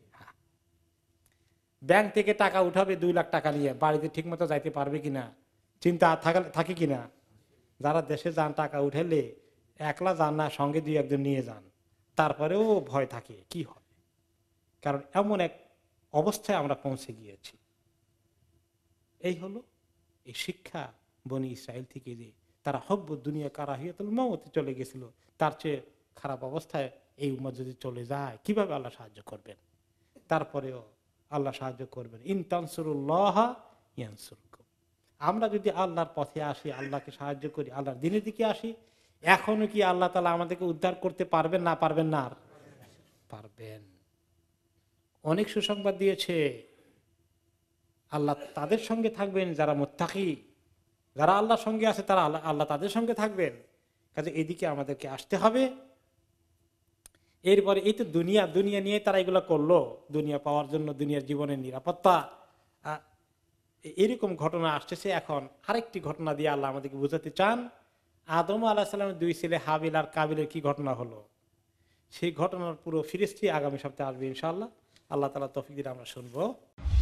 Speaker 1: ব্যাংক থেকে টাকা উঠাবে দুই লাখ টাকা নিয়ে, বাড়িতে ঠিক মতো যাইতে পারবে কিনা চিন্তা থাকে কিনা। যারা দেশে যান টাকা উঠালে একলা যান না, সঙ্গে দুই একজন নিয়ে যান, তারপরেও ভয় থাকে কি হবে, কারণ এমন এক অবস্থায় আমরা পৌঁছে গিয়েছি। এই হলো এই শিক্ষা বনি ইসরায়েল থেকে, যে তারা হব্ব দুনিয়া কারাহিয়াতুল মাউতে চলে গেছিল। তার চেয়ে খারাপ অবস্থায় এই উম্মাহ যদি চলে যায়, কিভাবে আল্লাহ সাহায্য করবেন? তারপরেও আল্লাহ সাহায্য করবেন, ইন তানসুরুল্লাহ ইয়ানসুরকুম। আমরা যদি আল্লাহর পথে আসি, আল্লাহকে সাহায্য করি, আল্লাহর দিনের দিকে আসি, এখনো কি আল্লাহ তাআলা আমাদেরকে উদ্ধার করতে পারবেন না পারবেন না? পারবেন। অনেক সুসংবাদ দিয়েছে, আল্লাহ তাদের সঙ্গে থাকবেন যারা মুত্তাকি, যারা আল্লাহর সঙ্গে আছে তারা আল্লাহ আল্লাহ তাদের সঙ্গে থাকবেন। কাজে এদিকে আমাদেরকে আসতে হবে। এরপরে এই তো দুনিয়া দুনিয়া নিয়ে তারা এগুলো করলো, দুনিয়া পাওয়ার জন্য, দুনিয়ার জীবনের নিরাপত্তা, এরকম ঘটনা আসতেছে। এখন আরেকটি ঘটনা দিয়ে আল্লাহ আমাদেরকে বুঝাতে চান, আদম আলাইহিস সালামের দুই ছেলে হাবিল আর কাবিলের কি ঘটনা হলো, সেই ঘটনার পুরো ফিরিস্তি আগামী সপ্তাহে আসবে ইনশাআল্লাহ। আল্লাহ তাআলা তৌফিক দিলে আমরা শুনবো।